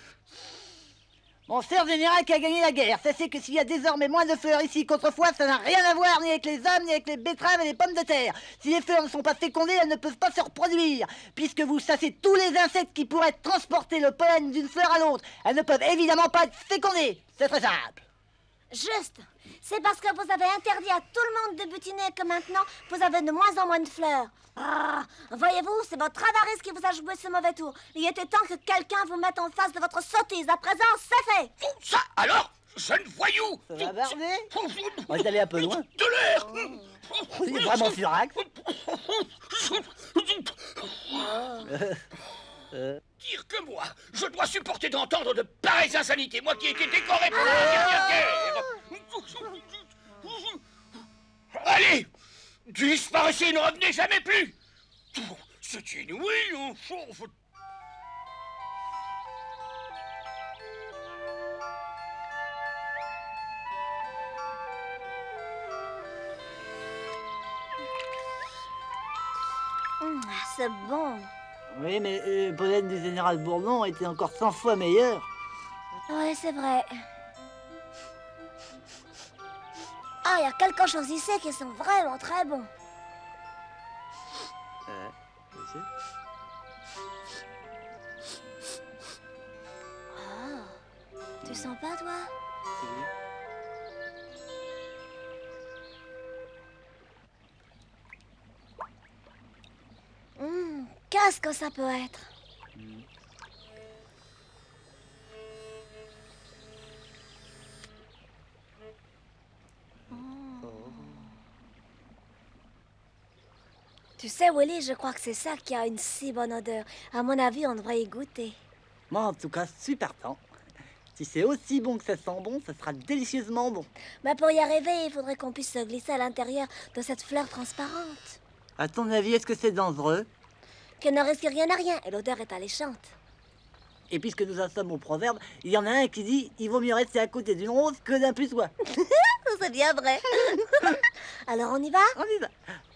Mon cher général qui a gagné la guerre, sachez que s'il y a désormais moins de fleurs ici qu'autrefois, ça n'a rien à voir ni avec les hommes, ni avec les betteraves et les pommes de terre. Si les fleurs ne sont pas fécondées, elles ne peuvent pas se reproduire. Puisque vous chassez tous les insectes qui pourraient transporter le pollen d'une fleur à l'autre, elles ne peuvent évidemment pas être fécondées. C'est très simple. Juste. C'est parce que vous avez interdit à tout le monde de butiner que maintenant, vous avez de moins en moins de fleurs. Ah, voyez-vous, c'est votre avarice qui vous a joué ce mauvais tour. Il était temps que quelqu'un vous mette en face de votre sottise. À présent, c'est fait. Ça, alors, jeune voyou. Ça va, Barney? On est allé un peu loin. De l'air. On est vraiment furax. Euh... Dire que moi, je dois supporter d'entendre de pareilles insanités, moi qui ai été décoré pour la dernière guerre. Allez, disparaissez et ne revenez jamais plus. C'est inouï, enfin. c'est bon. Oui, mais le pollen du général Bourdon était encore cent fois meilleur. Oui, c'est vrai. Ah, il y a quelque chose ici qui sont vraiment très bons. Euh, je sais. Oh, tu sens pas, toi? Hum, qu'est-ce que ça peut être? Mm. Tu sais, Willy, je crois que c'est ça qui a une si bonne odeur. À mon avis, on devrait y goûter. Moi, en tout cas, super temps. Si c'est aussi bon que ça sent bon, ça sera délicieusement bon. Mais pour y arriver, il faudrait qu'on puisse se glisser à l'intérieur de cette fleur transparente. À ton avis, est-ce que c'est dangereux? Qu'elle ne risque rien à rien, et l'odeur est alléchante. Et puisque nous en sommes au proverbe, il y en a un qui dit « Il vaut mieux rester à côté d'une rose que d'un putois ». C'est bien vrai. Alors, on y va? On y va.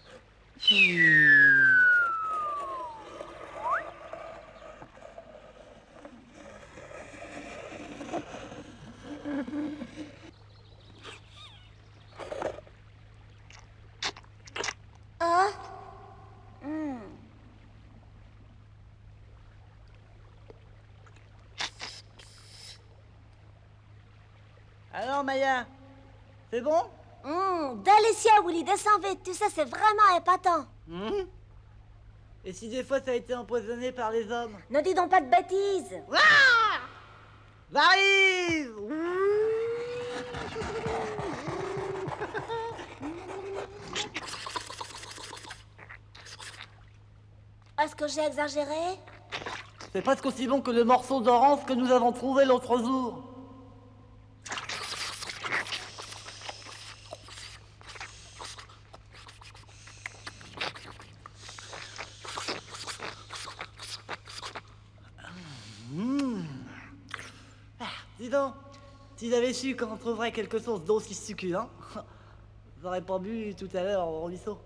Ah. Mm. Alors, Maya, c'est bon? Mmh, délicieux, Willy, descends vite. Tu sais, c'est vraiment épatant. Mmh. Et si des fois ça a été empoisonné par les hommes? Ne dis donc pas de bêtises. Ah! J'arrive! Est-ce que j'ai exagéré? C'est presque aussi bon que le morceau d'orange que nous avons trouvé l'autre jour. Mmh. Ah, dis donc, si j'avais su qu'on trouverait quelque chose d'aussi succulent, j'aurais pas bu tout à l'heure au ruisseau.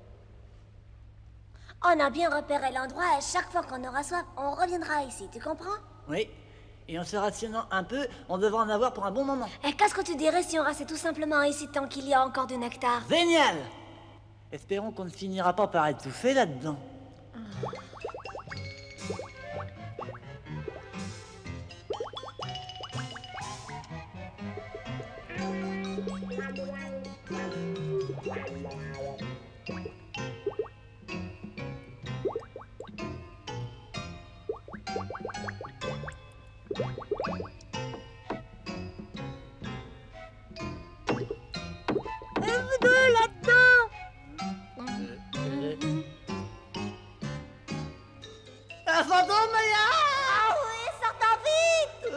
On a bien repéré l'endroit et chaque fois qu'on aura soif, on reviendra ici, tu comprends? Oui, et en se rationnant un peu, on devra en avoir pour un bon moment. Et qu'est-ce que tu dirais si on restait tout simplement ici tant qu'il y a encore du nectar? Génial! Espérons qu'on ne finira pas par étouffer là-dedans. Un fantôme, Maya! Ah oui, sortons vite!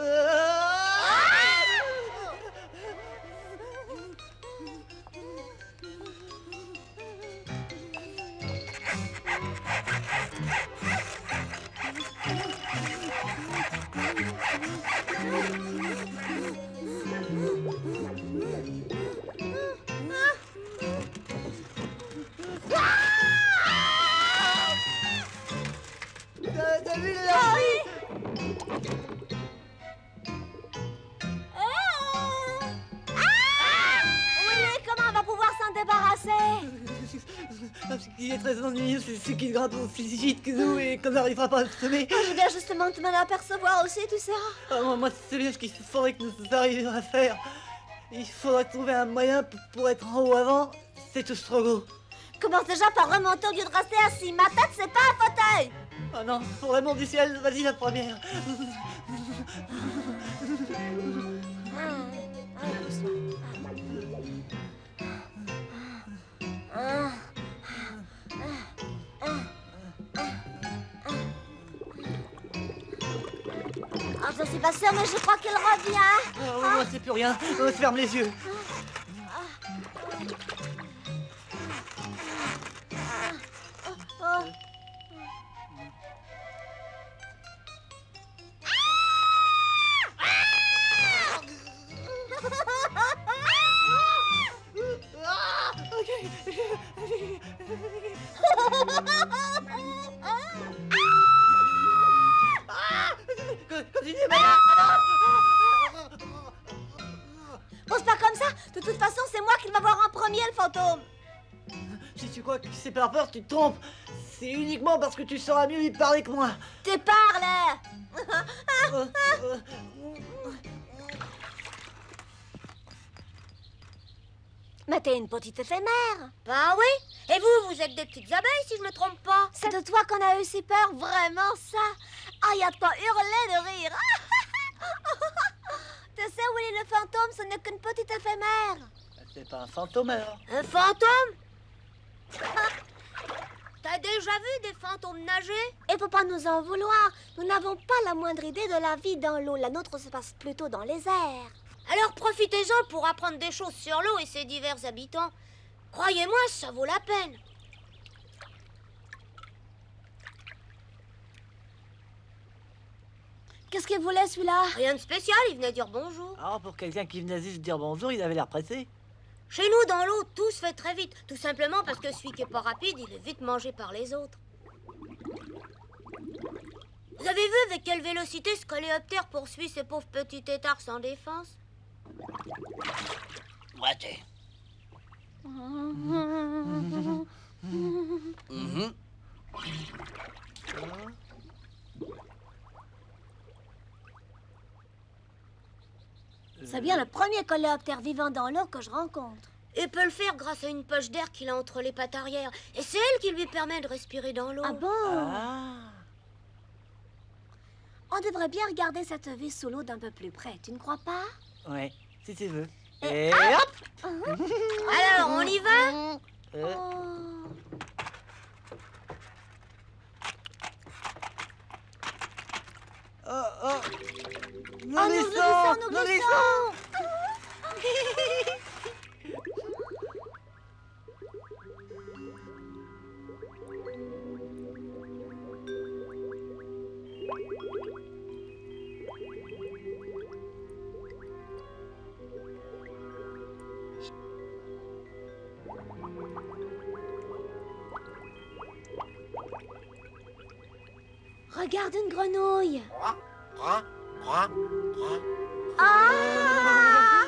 T'as vu la Oui, comment on va pouvoir s'en débarrasser? Ce qui est très ennuyeux, c'est ce qui grimpe aussi vite que nous et qu'on n'arrivera pas à le semer. Je viens justement de m'en apercevoir aussi, tu sais. Ah, moi, moi, c'est bien ce qu'il faudrait que nous arrivions à faire. Il faudrait trouver un moyen p- pour être en haut avant. C'est tout strogo. Commence déjà par remonter au lieu de rester assis. Ma tête, c'est pas un fauteuil. Oh non, pour l'amour du ciel, vas-y la première. Ah, je suis pas sûre, mais je crois qu'il revient. Oh, moi, c'est plus rien. Oh, ferme les yeux. Oh. Ah, ok. De toute façon, c'est moi qui va voir en premier le fantôme. Si tu crois que c'est par peur, tu te trompes. C'est uniquement parce que tu sauras mieux lui parler que moi. Tu parles. Euh, euh, Mais t'es une petite éphémère. Ben oui. Et vous, vous êtes des petites abeilles, si je me trompe pas. C'est de toi qu'on a eu si peur, vraiment ça. Ah, y a de quoi hurler de rire. Tu sais, Willy le fantôme, ce n'est qu'une petite éphémère. C'est pas un fantôme alors. Un fantôme? T'as déjà vu des fantômes nager? Et faut pas nous en vouloir. Nous n'avons pas la moindre idée de la vie dans l'eau. La nôtre se passe plutôt dans les airs. Alors profitez-en pour apprendre des choses sur l'eau et ses divers habitants. Croyez-moi, ça vaut la peine. Qu'est-ce qu'il voulait celui-là? Rien de spécial, il venait dire bonjour. Alors pour quelqu'un qui venait juste dire bonjour, il avait l'air pressé. Chez nous, dans l'eau, tout se fait très vite. Tout simplement parce que celui qui est pas rapide, il est vite mangé par les autres. Vous avez vu avec quelle vélocité ce coléoptère poursuit ces pauvres petits têtards sans défense? Raté. Mhm. C'est bien le premier coléoptère vivant dans l'eau que je rencontre. Il peut le faire grâce à une poche d'air qu'il a entre les pattes arrière. Et c'est elle qui lui permet de respirer dans l'eau. Ah bon? Ah. On devrait bien regarder cette vie sous l'eau d'un peu plus près, tu ne crois pas? Ouais, si tu veux. Et, Et hop, hop. Alors, on y va? Euh, Oh. oh, oh. Nous Oh, nous glissons, glissons, nous nous glissons. Regarde une grenouille. Ah!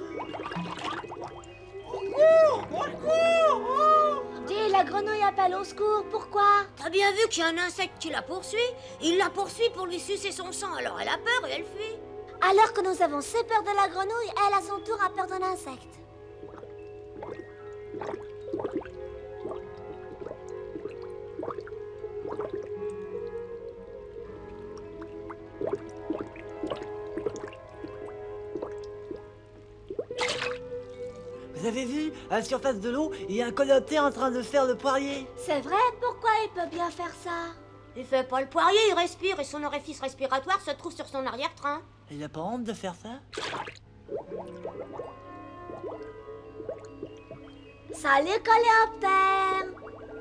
Dis, la grenouille appelle au secours, pourquoi? T'as bien vu qu'il y a un insecte qui la poursuit? Il la poursuit pour lui sucer son sang, alors elle a peur et elle fuit. Alors que nous avons si peur de la grenouille, elle à son tour a peur d'un insecte. Vous avez vu, à la surface de l'eau, il y a un coléoptère en train de faire le poirier. C'est vrai? Pourquoi il peut bien faire ça? Il fait pas le poirier, il respire et son orifice respiratoire se trouve sur son arrière-train. Il a pas honte de faire ça? Salut, coléoptère!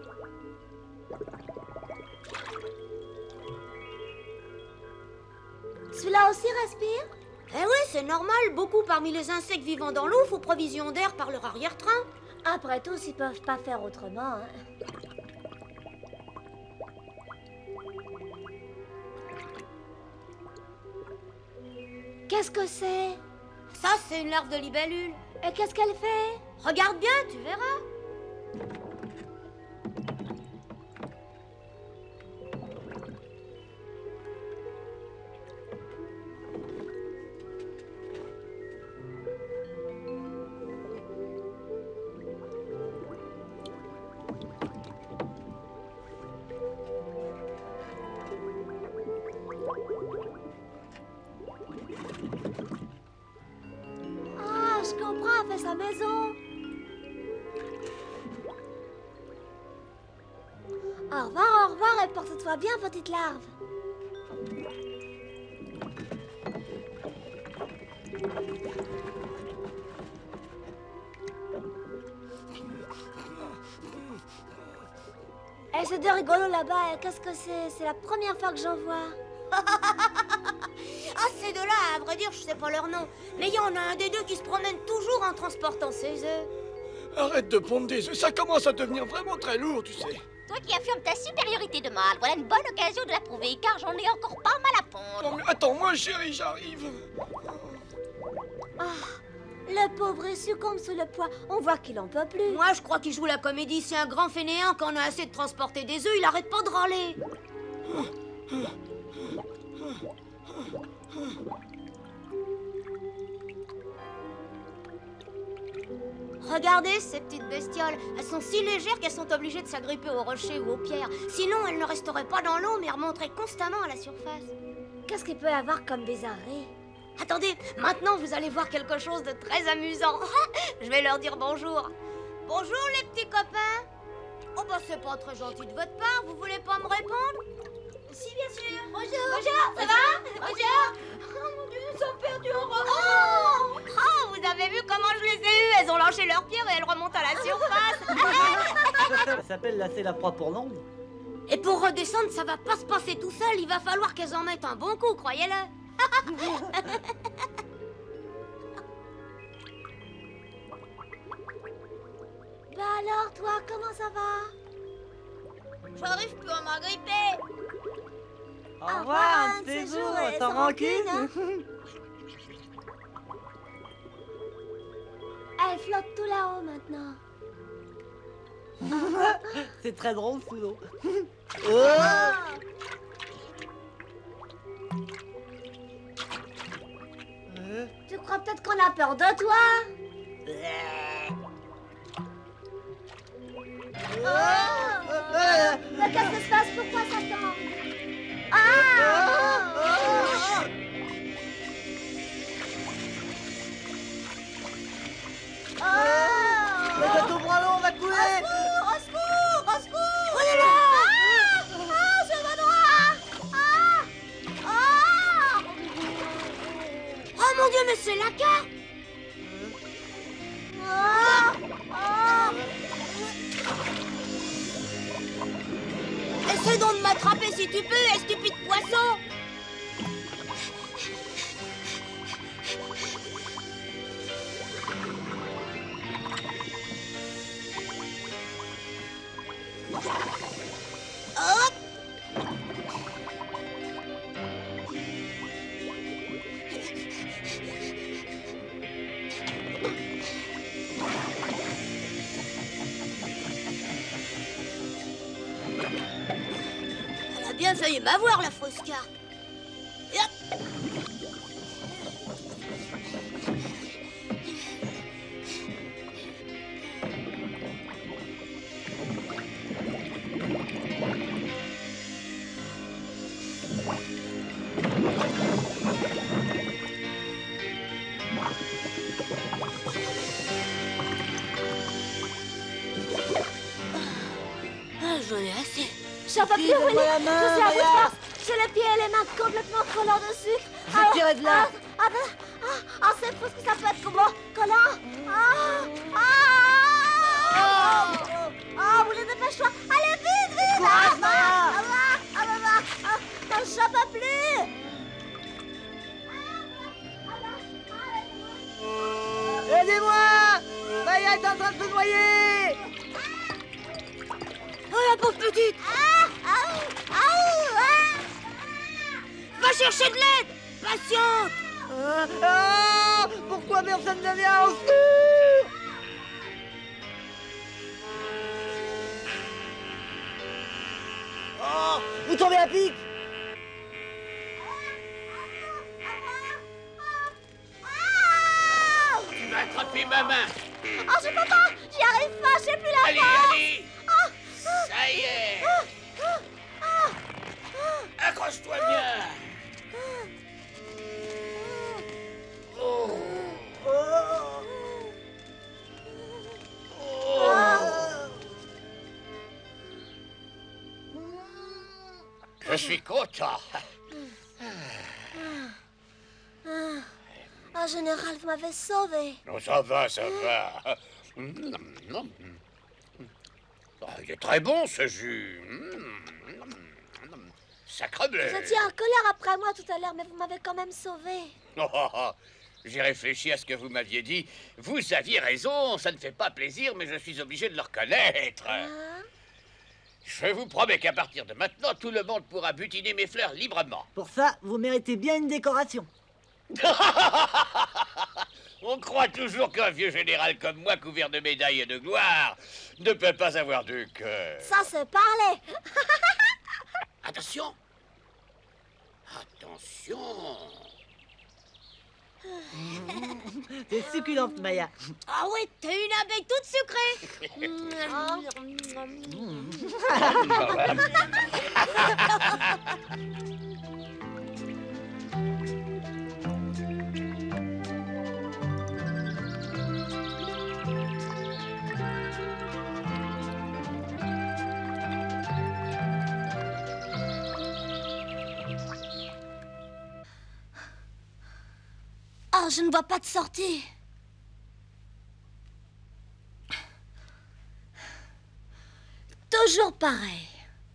Celui-là aussi respire? Eh oui, c'est normal. Beaucoup parmi les insectes vivant dans l'eau font provision d'air par leur arrière-train. Après tout, ils peuvent pas faire autrement. Hein. Qu'est-ce que c'est? Ça, c'est une larve de libellule. Et qu'est-ce qu'elle fait? Regarde bien, tu verras. Ah, je comprends, elle fait sa maison. Au revoir, au revoir, et porte-toi bien, petite larve. Eh, c'est de rigolo là-bas, et qu'est-ce que c'est? C'est la première fois que j'en vois. Ah, ces deux-là, à vrai dire, je sais pas leur nom. Mais il y en a un des deux qui se promène toujours en transportant ses œufs. Arrête de pondre des œufs, ça commence à devenir vraiment très lourd, tu sais. Toi qui affirmes ta supériorité de mâle, voilà une bonne occasion de la prouver, car j'en ai encore pas mal à pondre. Non mais attends-moi chérie, j'arrive. Ah, Le pauvre succombe sous le poids. On voit qu'il en peut plus. Moi, je crois qu'il joue la comédie. C'est un grand fainéant. Quand on a assez de transporter des œufs, il arrête pas de râler. Regardez ces petites bestioles. Elles sont si légères qu'elles sont obligées de s'agripper aux rochers ou aux pierres. Sinon, elles ne resteraient pas dans l'eau, mais remonteraient constamment à la surface. Qu'est-ce qu'il peut y avoir comme bizarrerie? Attendez, maintenant vous allez voir quelque chose de très amusant. Je vais leur dire bonjour. Bonjour les petits copains. Oh bah c'est pas très gentil de votre part, vous voulez pas me répondre? Si bien sûr. Bonjour. Bonjour, ça va? Bonjour. Oh mon Dieu, ils sont perdus en roche. Oh, oh, vous avez vu comment je les ai eues? Elles ont lâché leurs pierres et elles remontent à la surface. Ça s'appelle lasser la proie pour l'ombre. Et pour redescendre, ça va pas se passer tout seul. Il va falloir qu'elles en mettent un bon coup, croyez-le. Bah alors, toi, comment ça va? J'arrive plus à m'agripper. Au revoir, un de ces jours, sans rancune. hein. Elle flotte tout là-haut maintenant. C'est très drôle sous l'eau. Oh. Tu crois peut-être qu'on a peur de toi? Oh. Mais qu'est-ce qui se passe? Pourquoi ça tombe? Ah. Oh. Le bateau prend l'eau, on va couler. Au secours! Au secours! Prenez-le! Ah! Ah! Je me noie! Ah! Ah! Oh mon Dieu, mais c'est la carte. Ah! Ah! Essaie donc de m'attraper si tu peux, stupide poisson. Hop. Elle a bien failli m'avoir, la fausse carte. Et hop. Ah, j'en ai assez. J'en peux plus, Fille, donne-moi Willy. la main, Je suis à bout de Maya. force. J'ai les pieds et les mains complètement collants de sucre. Je vais tirer de là. Ah, ah, ah, ah, c'est fou ce que ça peut être comment collant. Ah, ah, ah, ah, Willy, dépêche-toi. Allez, vite, vite. Courage, ah, Maya. ah, ah, ah, ah, ah, ah, j'en peux plus. Aidez-moi! Maya est en train de se noyer! Oh, la pauvre petite. Ah, ah, ah, ah. Va chercher de l'aide. Patiente. Ah, ah, pourquoi personne ne vient au secours? Oh, vous tombez à pic! Tu vas attraper ma main. Oh, je peux pas. J'y arrive pas. J'ai plus la Allez, force. allez. Ah, Ça y est. ah, ah. Accroche-toi bien. Oh. Je suis content. Ah, général, vous m'avez sauvé. Non, ça va, ça va. Ah, il est très bon, ce jus. Sacrebleu. Vous étiez en colère après moi tout à l'heure, mais vous m'avez quand même sauvé. Oh, oh, oh. J'ai réfléchi à ce que vous m'aviez dit. Vous aviez raison, ça ne fait pas plaisir, mais je suis obligé de le reconnaître. Hein? Je vous promets qu'à partir de maintenant, tout le monde pourra butiner mes fleurs librement. Pour ça, vous méritez bien une décoration. On On croit toujours qu'un vieux général comme moi, couvert de médailles et de gloire, ne peut pas avoir de cœur. Ça se parlait. Attention. Attention. T'es succulente, Maya. Ah ouais, t'es une abeille toute sucrée. Oh, je ne vois pas de sortie. Toujours pareil.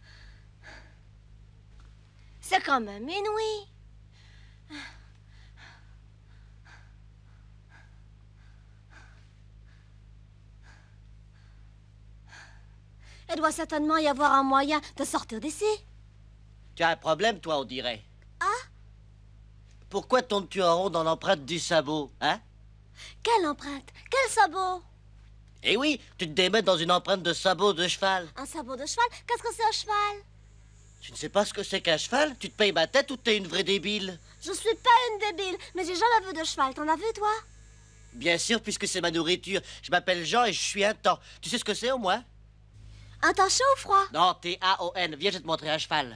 C'est quand même inouï. Il doit certainement y avoir un moyen de sortir d'ici. Tu as un problème, toi, on dirait. Ah? Pourquoi tournes-tu en rond dans l'empreinte du sabot, hein? Quelle empreinte? Quel sabot? Eh oui, tu te démets dans une empreinte de sabot de cheval. Un sabot de cheval? Qu'est-ce que c'est un cheval? Tu ne sais pas ce que c'est qu'un cheval? Tu te payes ma tête ou t'es une vraie débile? Je suis pas une débile, mais j'ai jamais vu de cheval. T'en as vu, toi? Bien sûr, puisque c'est ma nourriture. Je m'appelle Jean et je suis un temps. Tu sais ce que c'est, au moins? Un temps chaud ou froid? Non, T A O N. Viens, je vais te montrer un cheval.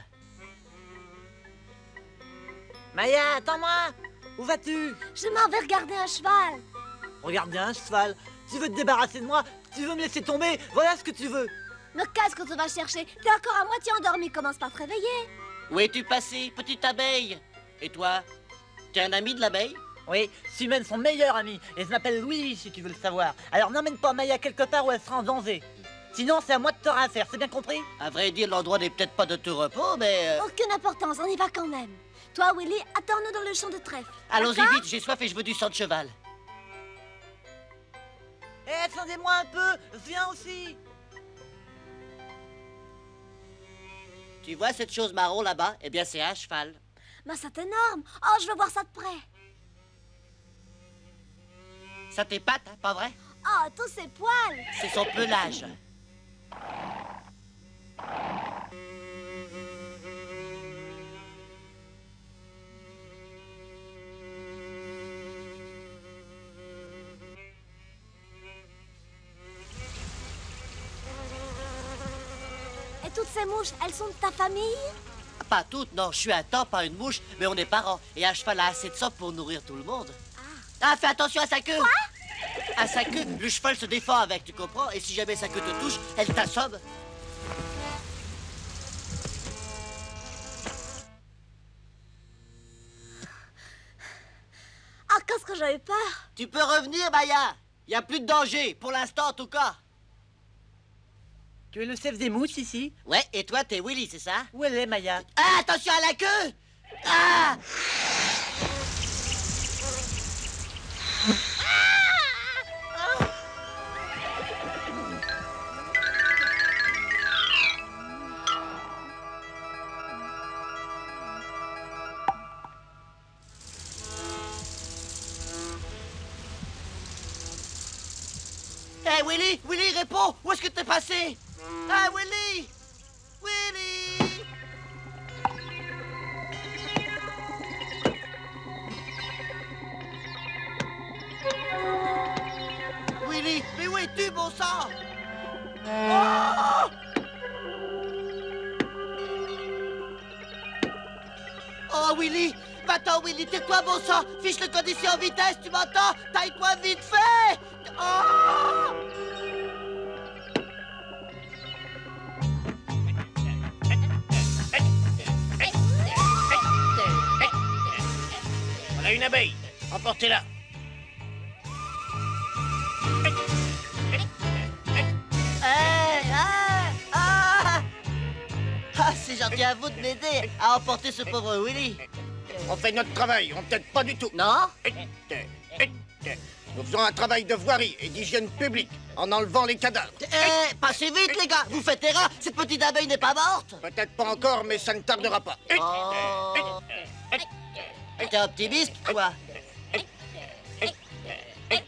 Maya, attends-moi. Où vas-tu? Je m'en vais regarder un cheval. Regarder un cheval. Tu veux te débarrasser de moi? Tu veux me laisser tomber? Voilà ce que tu veux. Mais qu'est-ce que tu vas chercher? T'es encore à moitié endormi, commence par te réveiller. Où es-tu passé, petite abeille? Et toi? T'es un ami de l'abeille? Oui, je suis même son meilleur ami. Et je m'appelle Louis, si tu veux le savoir. Alors n'emmène pas Maya quelque part où elle sera en danger. Sinon, c'est à moi de te faire, c'est bien compris? À vrai dire, l'endroit n'est peut-être pas de tout repos, mais... Euh... Aucune importance, on y va quand même. Toi, Willy, attends-nous dans le champ de trèfle. Allons-y vite, j'ai soif et je veux du sang de cheval. Hé, hey, attendez-moi un peu, viens aussi. Tu vois cette chose marron là-bas? Eh bien, c'est un cheval. Mais c'est énorme. Oh, je veux voir ça de près. Ça t'épate, hein, pas vrai? Oh, tous ces poils. C'est son pelage. Et toutes ces mouches, elles sont de ta famille? Pas toutes, non. Je suis un temps, pas une mouche, mais on est parents. Et un cheval a assez de sang pour nourrir tout le monde. Ah, ah fais attention à sa queue. Quoi? À sa queue, le cheval se défend avec, tu comprends? Et si jamais sa queue te touche, elle t'assomme. Ah, qu'est-ce que j'ai eu peur. Tu peux revenir, Maya. Il n'y a plus de danger, pour l'instant en tout cas. Tu es le chef des mouches ici? Ouais, et toi, t'es Willy, c'est ça? Où elle est, Maya? Ah, attention à la queue! Ah! Hé, hey, Willy! Willy, réponds! Où est-ce que t'es passé? Ah, Willy! Willy! Willy, mais où es-tu, bon sang? Oh! Oh, Willy! Va-t'en, Willy, tais-toi, bon sang! Fiche le code ici en vitesse, tu m'entends? Taille-toi vite fait! Oh! On a une abeille, emportez-la. Ah, ah, ah, c'est gentil à vous de m'aider à emporter ce pauvre Willy. On fait notre travail, on t'aide pas du tout. Non? Nous faisons un travail de voirie et d'hygiène publique en enlevant les cadavres. Eh, passez vite, les gars. Vous faites erreur. Cette petite abeille n'est pas morte. Peut-être pas encore, mais ça ne tardera pas. Oh. T'es optimiste, quoi?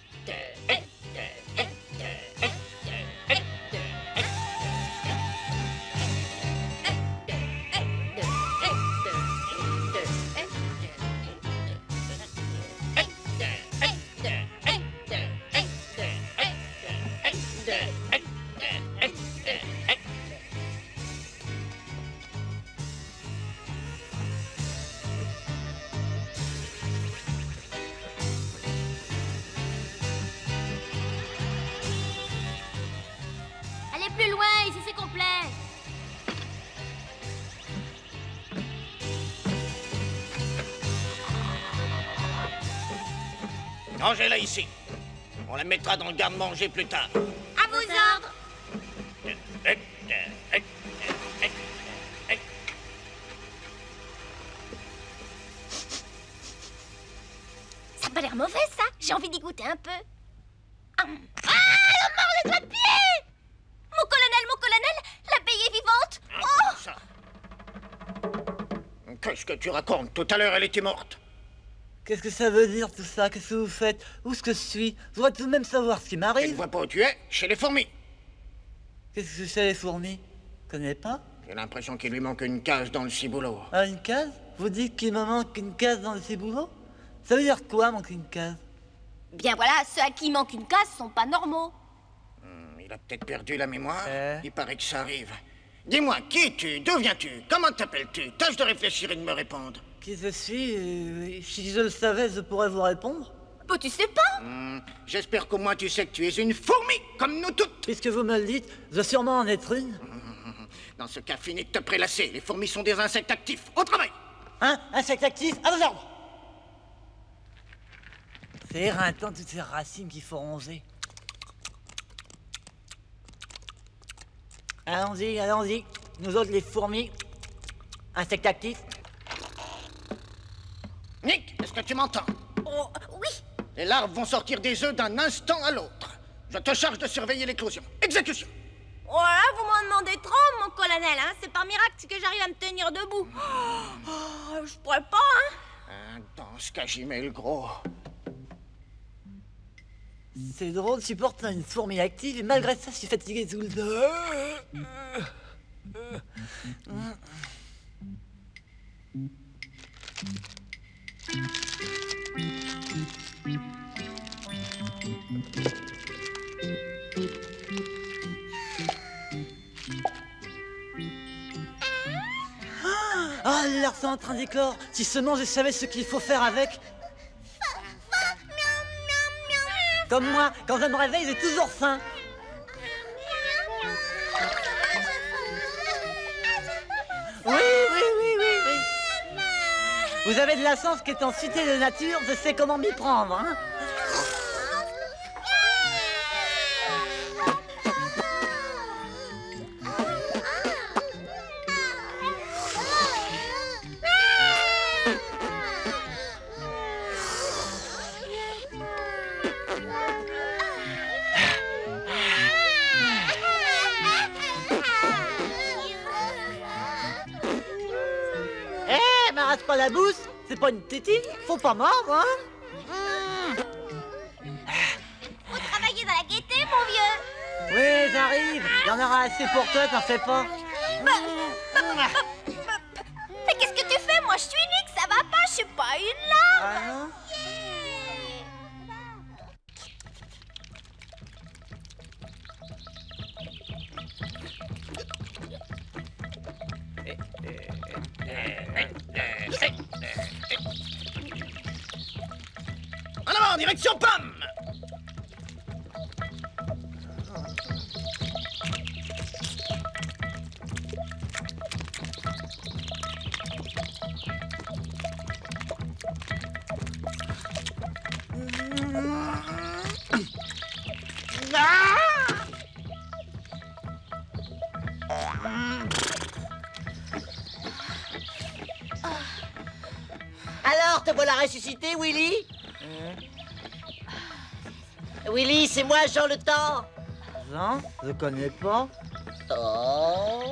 Rangez-la ici. On la mettra dans le garde-manger plus tard. À vos ordres. Ça a pas l'air mauvais, ça. J'ai envie d'y goûter un peu. Ah, la mort des doigts de pied! Mon colonel, mon colonel, l'abeille est vivante. Oh! Ça. Qu'est-ce que tu racontes? Tout à l'heure, elle était morte. Qu'est-ce que ça veut dire tout ça? Qu'est-ce que vous faites? Où est-ce que je suis? Je dois tout de même savoir ce qui Tu m'arrive. ne vois pas où tu es? Chez les fourmis. Qu'est-ce que c'est les fourmis? Je connais pas. J'ai l'impression qu'il lui manque une case dans le ciboulot. Ah, une case? Vous dites qu'il me manque une case dans le ciboulot? Ça veut dire quoi, manquer une case? Bien voilà, ceux à qui il manque une case sont pas normaux. Hmm, il a peut-être perdu la mémoire. Euh. Il paraît que ça arrive. Dis-moi, qui es-tu? D'où viens-tu? Comment t'appelles-tu? Tâche de réfléchir et de me répondre. Qui je suis? euh, Si je le savais, je pourrais vous répondre. Bah, tu sais pas? Hmm, J'espère qu'au moins tu sais que tu es une fourmi, comme nous toutes. Puisque vous me le dites, je dois sûrement en être une. Dans ce cas, finis de te prélasser. Les fourmis sont des insectes actifs. Au travail! Hein? Insecte actif, à vos ordres! C'est éreintant toutes ces racines qu'il faut ronger. Allons-y, allons-y. Nous autres, les fourmis. Insectes actifs. Nick, est-ce que tu m'entends? Oh, oui. Les larves vont sortir des œufs d'un instant à l'autre. Je te charge de surveiller l'éclosion. Exécution! Oh là, vous m'en demandez trop, mon colonel, hein. C'est par miracle que j'arrive à me tenir debout. Oh, je pourrais pas, hein. Hein, Dans ce cas, j'y mets le gros. C'est drôle, je supporte une fourmi active et malgré ça, je suis fatigué tout le temps. Ah, les larves sont en train d'éclore. Si seulement je savais ce qu'il faut faire avec. Comme moi, quand je me réveille, j'ai toujours faim. Oui, oui, oui, oui, oui. Vous avez de la chance qu'étant cité de nature, je sais comment m'y prendre, hein. Eh, m'arrache pas la bouche, c'est pas une tétine, faut pas mordre, hein. Faut travailler dans la gaieté, mon vieux. Oui, j'arrive, il y en aura assez pour toi, t'en fais pas. Mais qu'est-ce que tu fais? Moi, je suis unique, ça va pas, je suis pas une larve. Ah non? En avant, direction pomme! Alors, te voilà ressuscité, Willy? Willy, c'est moi, Jean Le Temps. Jean, je connais pas. Oh.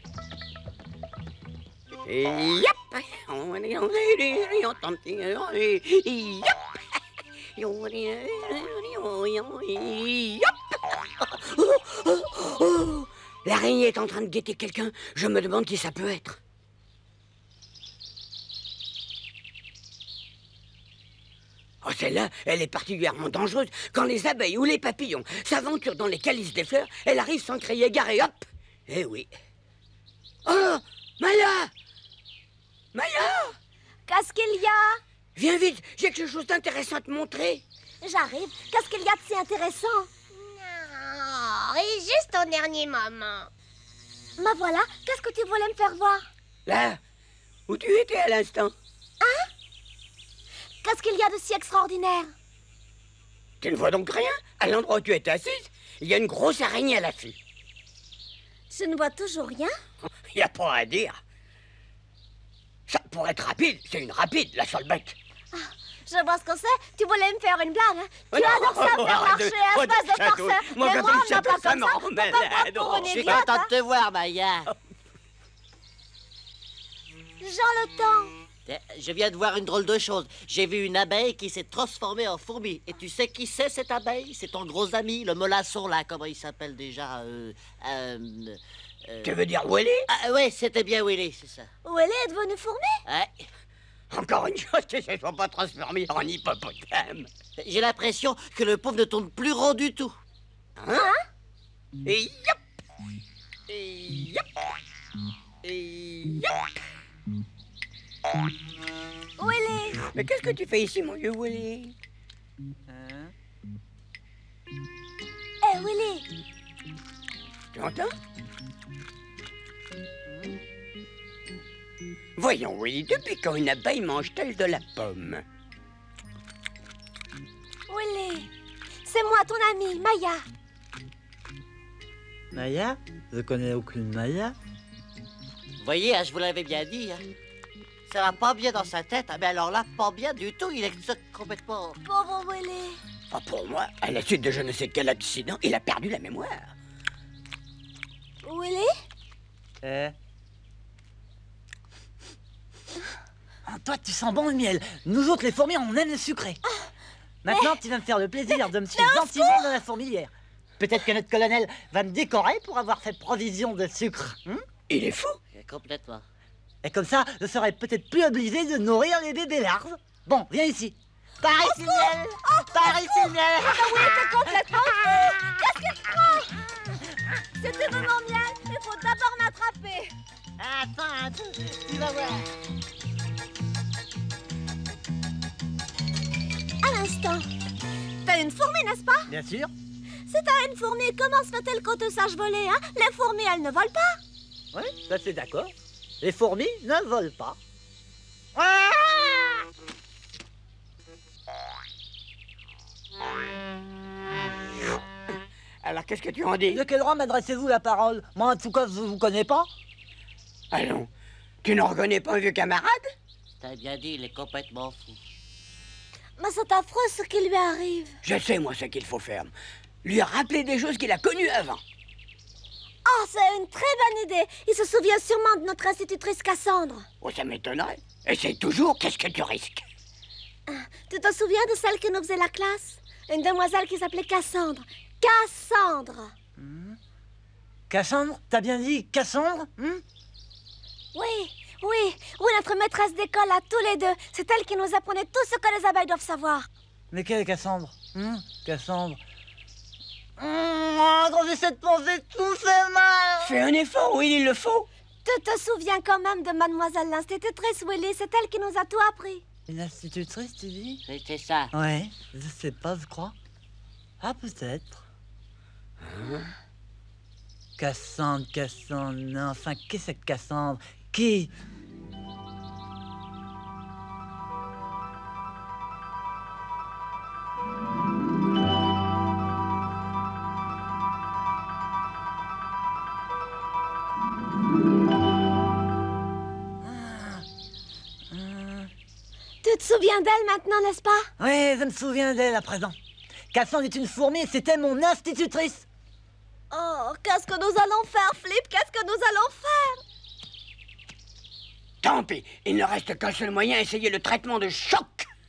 L'araignée est en train de guetter quelqu'un. Je me demande qui ça peut être. Oh, celle-là, elle est particulièrement dangereuse. Quand les abeilles ou les papillons s'aventurent dans les calices des fleurs, elle arrive sans crier gare et hop. Eh oui. Oh, Maya! Maya! Qu'est-ce qu'il y a? Viens vite, j'ai quelque chose d'intéressant à te montrer. J'arrive. Qu'est-ce qu'il y a de si intéressant? Oh, et juste au dernier moment. Ma voilà. Qu'est-ce que tu voulais me faire voir? Là, où tu étais à l'instant. Hein? Qu'est-ce qu'il y a de si extraordinaire? Tu ne vois donc rien? À l'endroit où tu étais assise, il y a une grosse araignée à l'affût. Je ne vois toujours rien. Il n'y a pas à dire. Ça, pour être rapide, c'est une rapide, la seule bête. Ah, je vois ce que c'est. Tu voulais me faire une blague, hein? Oh Tu non, adores ça, oh, faire arrête marcher, de- oh, espèce de de chatouille. farceur. Moi, Mais quand moi, on me on n'a chatouille, pas ça comme me ça. rend Faut pas me malade. prendre pour une Je suis idiote, content hein. de te voir, Maya. Jean le temps. Je viens de voir une drôle de chose. J'ai vu une abeille qui s'est transformée en fourmi. Et tu sais qui c'est, cette abeille? C'est ton gros ami, le mollasson, là. Comment il s'appelle déjà euh, euh, euh... Tu veux dire Willy? Ah, ouais, c'était bien Willy, c'est ça. Willy est devenu fourmi? Ouais. Encore une chose qui ne se soit pas transformé en hippopotame. J'ai l'impression que le pauvre ne tourne plus rond du tout. Hein? Et yop! Et yop! Et yop! Willy! Mais qu'est-ce que tu fais ici, mon vieux Willy? Hein? Eh, Willy! Tu entends? Voyons, Willy, depuis quand une abeille mange-t-elle de la pomme? Willy! C'est moi, ton ami, Maya. Maya? Je connais aucune Maya. Vous voyez, hein, je vous l'avais bien dit. Hein. Ça va pas bien dans sa tête. Ah, mais alors là, pas bien du tout. Il est complètement... Pauvre Willy. Pas pour moi. À la suite de je ne sais quel accident, il a perdu la mémoire. Willy? Eh? Ah, toi, tu sens bon le miel. Nous autres, les fourmis, on aime le sucré. Maintenant, tu vas me faire le plaisir de me suivre gentiment dans la fourmilière. Peut-être que notre colonel va me décorer pour avoir fait provision de sucre. Hein? Il est fou. Complètement. Et comme ça, je serai peut-être plus obligé de nourrir les bébés larves. Bon, viens ici. Par ici, miel. Par ici, miel. Ah oui, t'es complètement fou. Qu'est-ce que tu prends? C'était vraiment miel. Il faut d'abord m'attraper. Attends, attends, tu vas voir. À l'instant. T'as une fourmi, n'est-ce pas? Bien sûr. Si t'as une fourmi, comment se fait-elle qu'on te sache voler, hein? Les fourmis, elles ne volent pas. Oui, ça c'est d'accord. Les fourmis ne volent pas. Alors, qu'est-ce que tu en dis? De quel droit m'adressez-vous la parole? Moi, en tout cas, je vous connais pas. Allons, tu ne reconnais pas un vieux camarade? T'as bien dit, il est complètement fou. Mais c'est affreux ce qui lui arrive. Je sais, moi, ce qu'il faut faire. Lui rappeler des choses qu'il a connues avant. Oh, c'est une très bonne idée. Il se souvient sûrement de notre institutrice Cassandre. Oh, ça m'étonnerait. Essaye toujours, qu'est-ce que tu risques? Tu te souviens de celle qui nous faisait la classe? Une demoiselle qui s'appelait Cassandre. Cassandre. Mmh. Cassandre? T'as bien dit Cassandre? Mmh. Oui, oui, oui, notre maîtresse d'école à tous les deux. C'est elle qui nous apprenait tout ce que les abeilles doivent savoir. Mais quelle Cassandre? mmh. Cassandre. Mmh, oh, quand j'essaie de penser, tout fait mal. Fais un effort, oui, il le faut. Tu te souviens quand même de mademoiselle l'institutrice, Willy. C'est elle qui nous a tout appris. Une institutrice, tu dis? C'était ça. Ouais, je sais pas, je crois. Ah, peut-être. Hein? Cassandre, Cassandre, non, enfin, qu'est-ce que c'est que Cassandre? Qui? Tu te souviens d'elle maintenant, n'est-ce pas? Oui, je me souviens d'elle à présent. Cassandre est une fourmi et c'était mon institutrice. Oh, qu'est-ce que nous allons faire, Flip? Qu'est-ce que nous allons faire? Tant pis, il ne reste qu'un seul moyen, essayer le traitement de choc.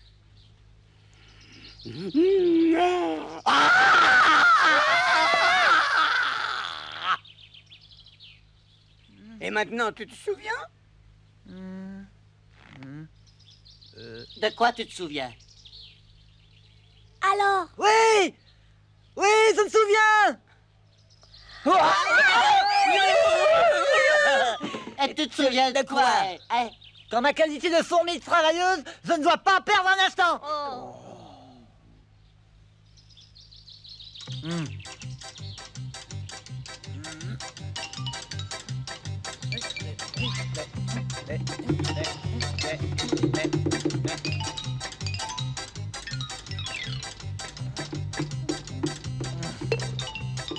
Et maintenant, tu te souviens? Mmh. Mmh. Euh, de quoi tu te souviens? Alors? Oui! Oui, je me souviens! Et tu te souviens de quoi? Hein? Quand ma qualité de fourmi travailleuse, je ne dois pas perdre un instant! Oh. Mmh.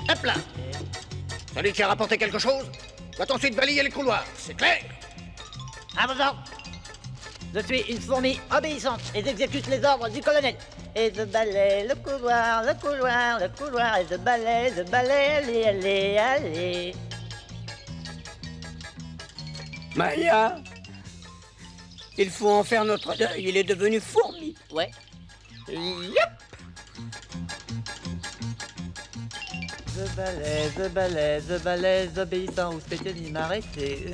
Hop là. Celui qui a rapporté quelque chose doit ensuite balayer les couloirs, c'est clair? À vos ordres. Je suis une fourmi obéissante et j'exécute les ordres du colonel. Et je balaye le couloir, le couloir, le couloir, et je balaye, je balaye, allez, allez, allez. Maya, il faut en faire notre deuil, il est devenu fourmi. Ouais. Yep. Je balaye, je balaye, je balaye, obéissant ou spécialiste m'arrêter.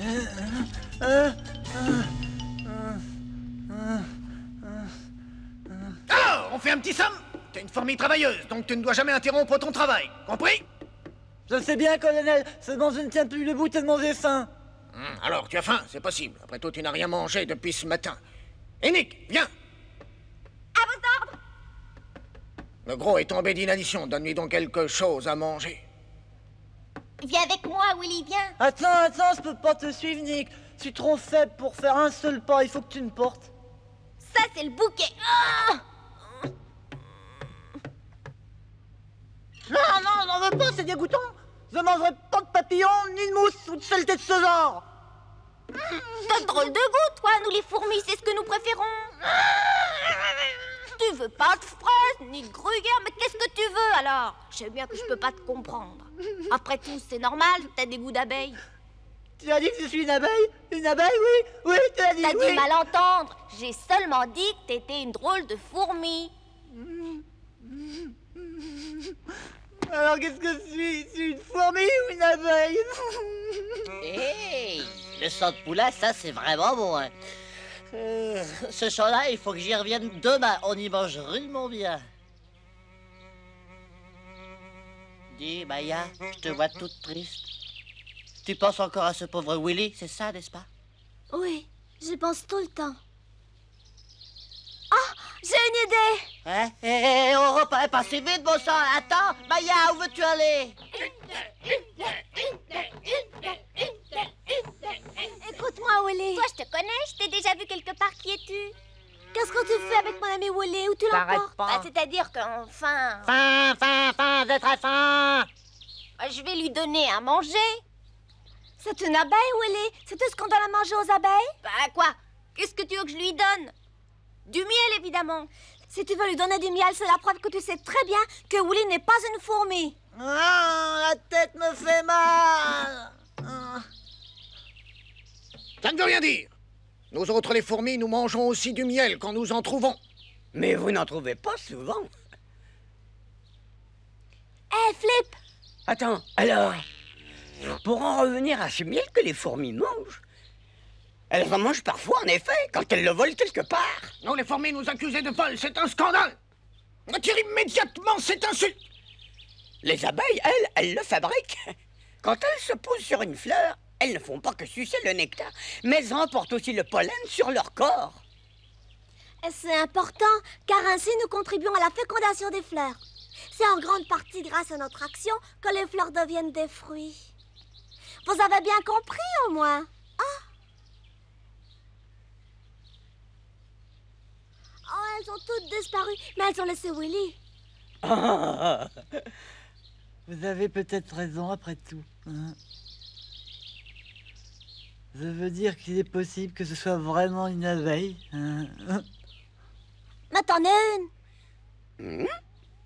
Alors, on fait un petit somme. T'es une fourmi travailleuse, donc tu ne dois jamais interrompre ton travail. Compris? Je sais bien, colonel, seulement je ne tiens plus debout tellement j'ai faim. Hum, alors, tu as faim, c'est possible. Après tout, tu n'as rien mangé depuis ce matin. Et Nick, viens. À vos ordres. Le gros est tombé d'inanition. Donne-lui donc quelque chose à manger. Viens avec moi, Willy, viens. Attends, attends, je peux pas te suivre, Nick. Je suis trop faible pour faire un seul pas, il faut que tu me portes. Ça, c'est le bouquet. Ah! Non, non, j'en veux pas, c'est dégoûtant. Je mangerai pas de papillons, ni de mousse ou de saleté de ce genre. T'as drôle de goût, toi, nous les fourmis, c'est ce que nous préférons. Tu veux pas de fraises, ni de gruyère, mais qu'est-ce que tu veux alors? Je sais bien que je peux pas te comprendre. Après tout, c'est normal, t'as des goûts d'abeille. Tu as dit que je suis une abeille? Une abeille, oui? Oui, tu as dit, T'as oui. dû mal entendre. J'ai seulement dit que t'étais une drôle de fourmi. Alors qu'est-ce que je suis? Je suis une fourmi ou une abeille? Hey, le sang de poulet, ça c'est vraiment bon. Hein. Euh, ce champ-là, il faut que j'y revienne demain. On y mange rudement bien. Dis, Maya, je te vois toute triste. Tu penses encore à ce pauvre Willy, c'est ça, n'est-ce pas? Oui, j'y pense tout le temps. Ah, j'ai une idée. Hein? Hé, hé, hé, on repart pas si vite, bon sang. Attends, Maya, où veux-tu aller? Écoute-moi, Willy. Toi, je te connais, je t'ai déjà vu quelque part. Qui es-tu? Qu'est-ce que tu fais avec mon ami Willy? Où tu l'emportes? Bah, c'est-à-dire qu'enfin... Faim, faim, faim, j'ai très faim. Je vais lui donner à manger. C'est une abeille, Willy. C'est tout ce qu'on donne à manger aux abeilles? Bah quoi? Qu'est-ce que tu veux que je lui donne? Du miel, évidemment. Si tu veux lui donner du miel, c'est la preuve que tu sais très bien que Willy n'est pas une fourmi. Ah, la tête me fait mal. Ah. Ça ne veut rien dire. Nous autres, les fourmis, nous mangeons aussi du miel quand nous en trouvons. Mais vous n'en trouvez pas souvent. Hé, hey, Flip! Attends, alors, pour en revenir à ce miel que les fourmis mangent, elles en mangent parfois, en effet, quand elles le volent quelque part. Non, les fourmis nous accusaient de vol, c'est un scandale. Retire immédiatement cette insulte. Les abeilles, elles, elles le fabriquent. Quand elles se posent sur une fleur, elles ne font pas que sucer le nectar, mais elles emportent aussi le pollen sur leur corps. Et c'est important, car ainsi nous contribuons à la fécondation des fleurs. C'est en grande partie grâce à notre action que les fleurs deviennent des fruits. Vous avez bien compris, au moins? Ah! Oh, elles ont toutes disparu, mais elles ont laissé Willy. Ah. Vous avez peut-être raison, après tout. Hein. Je veux dire qu'il est possible que ce soit vraiment une abeille. Hein. Mais t'en es une. Mmh.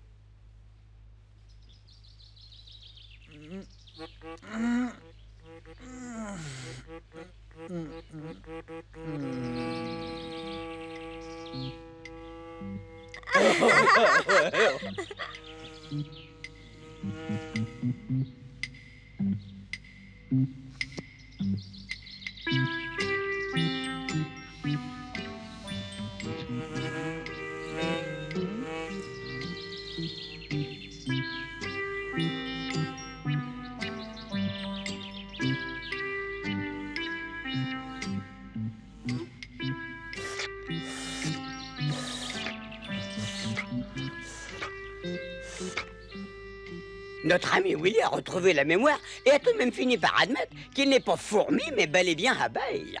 Notre ami Willy a retrouvé la mémoire et a tout de même fini par admettre qu'il n'est pas fourmi, mais bel et bien abeille.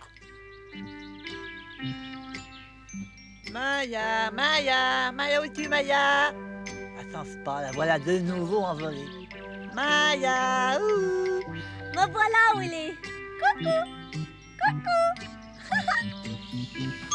Maya, Maya, Maya, où es-tu, Maya? Attends, c'est pas, la voilà de nouveau envolée. Maya, ouh. Me voilà, Willy. Coucou. Coucou.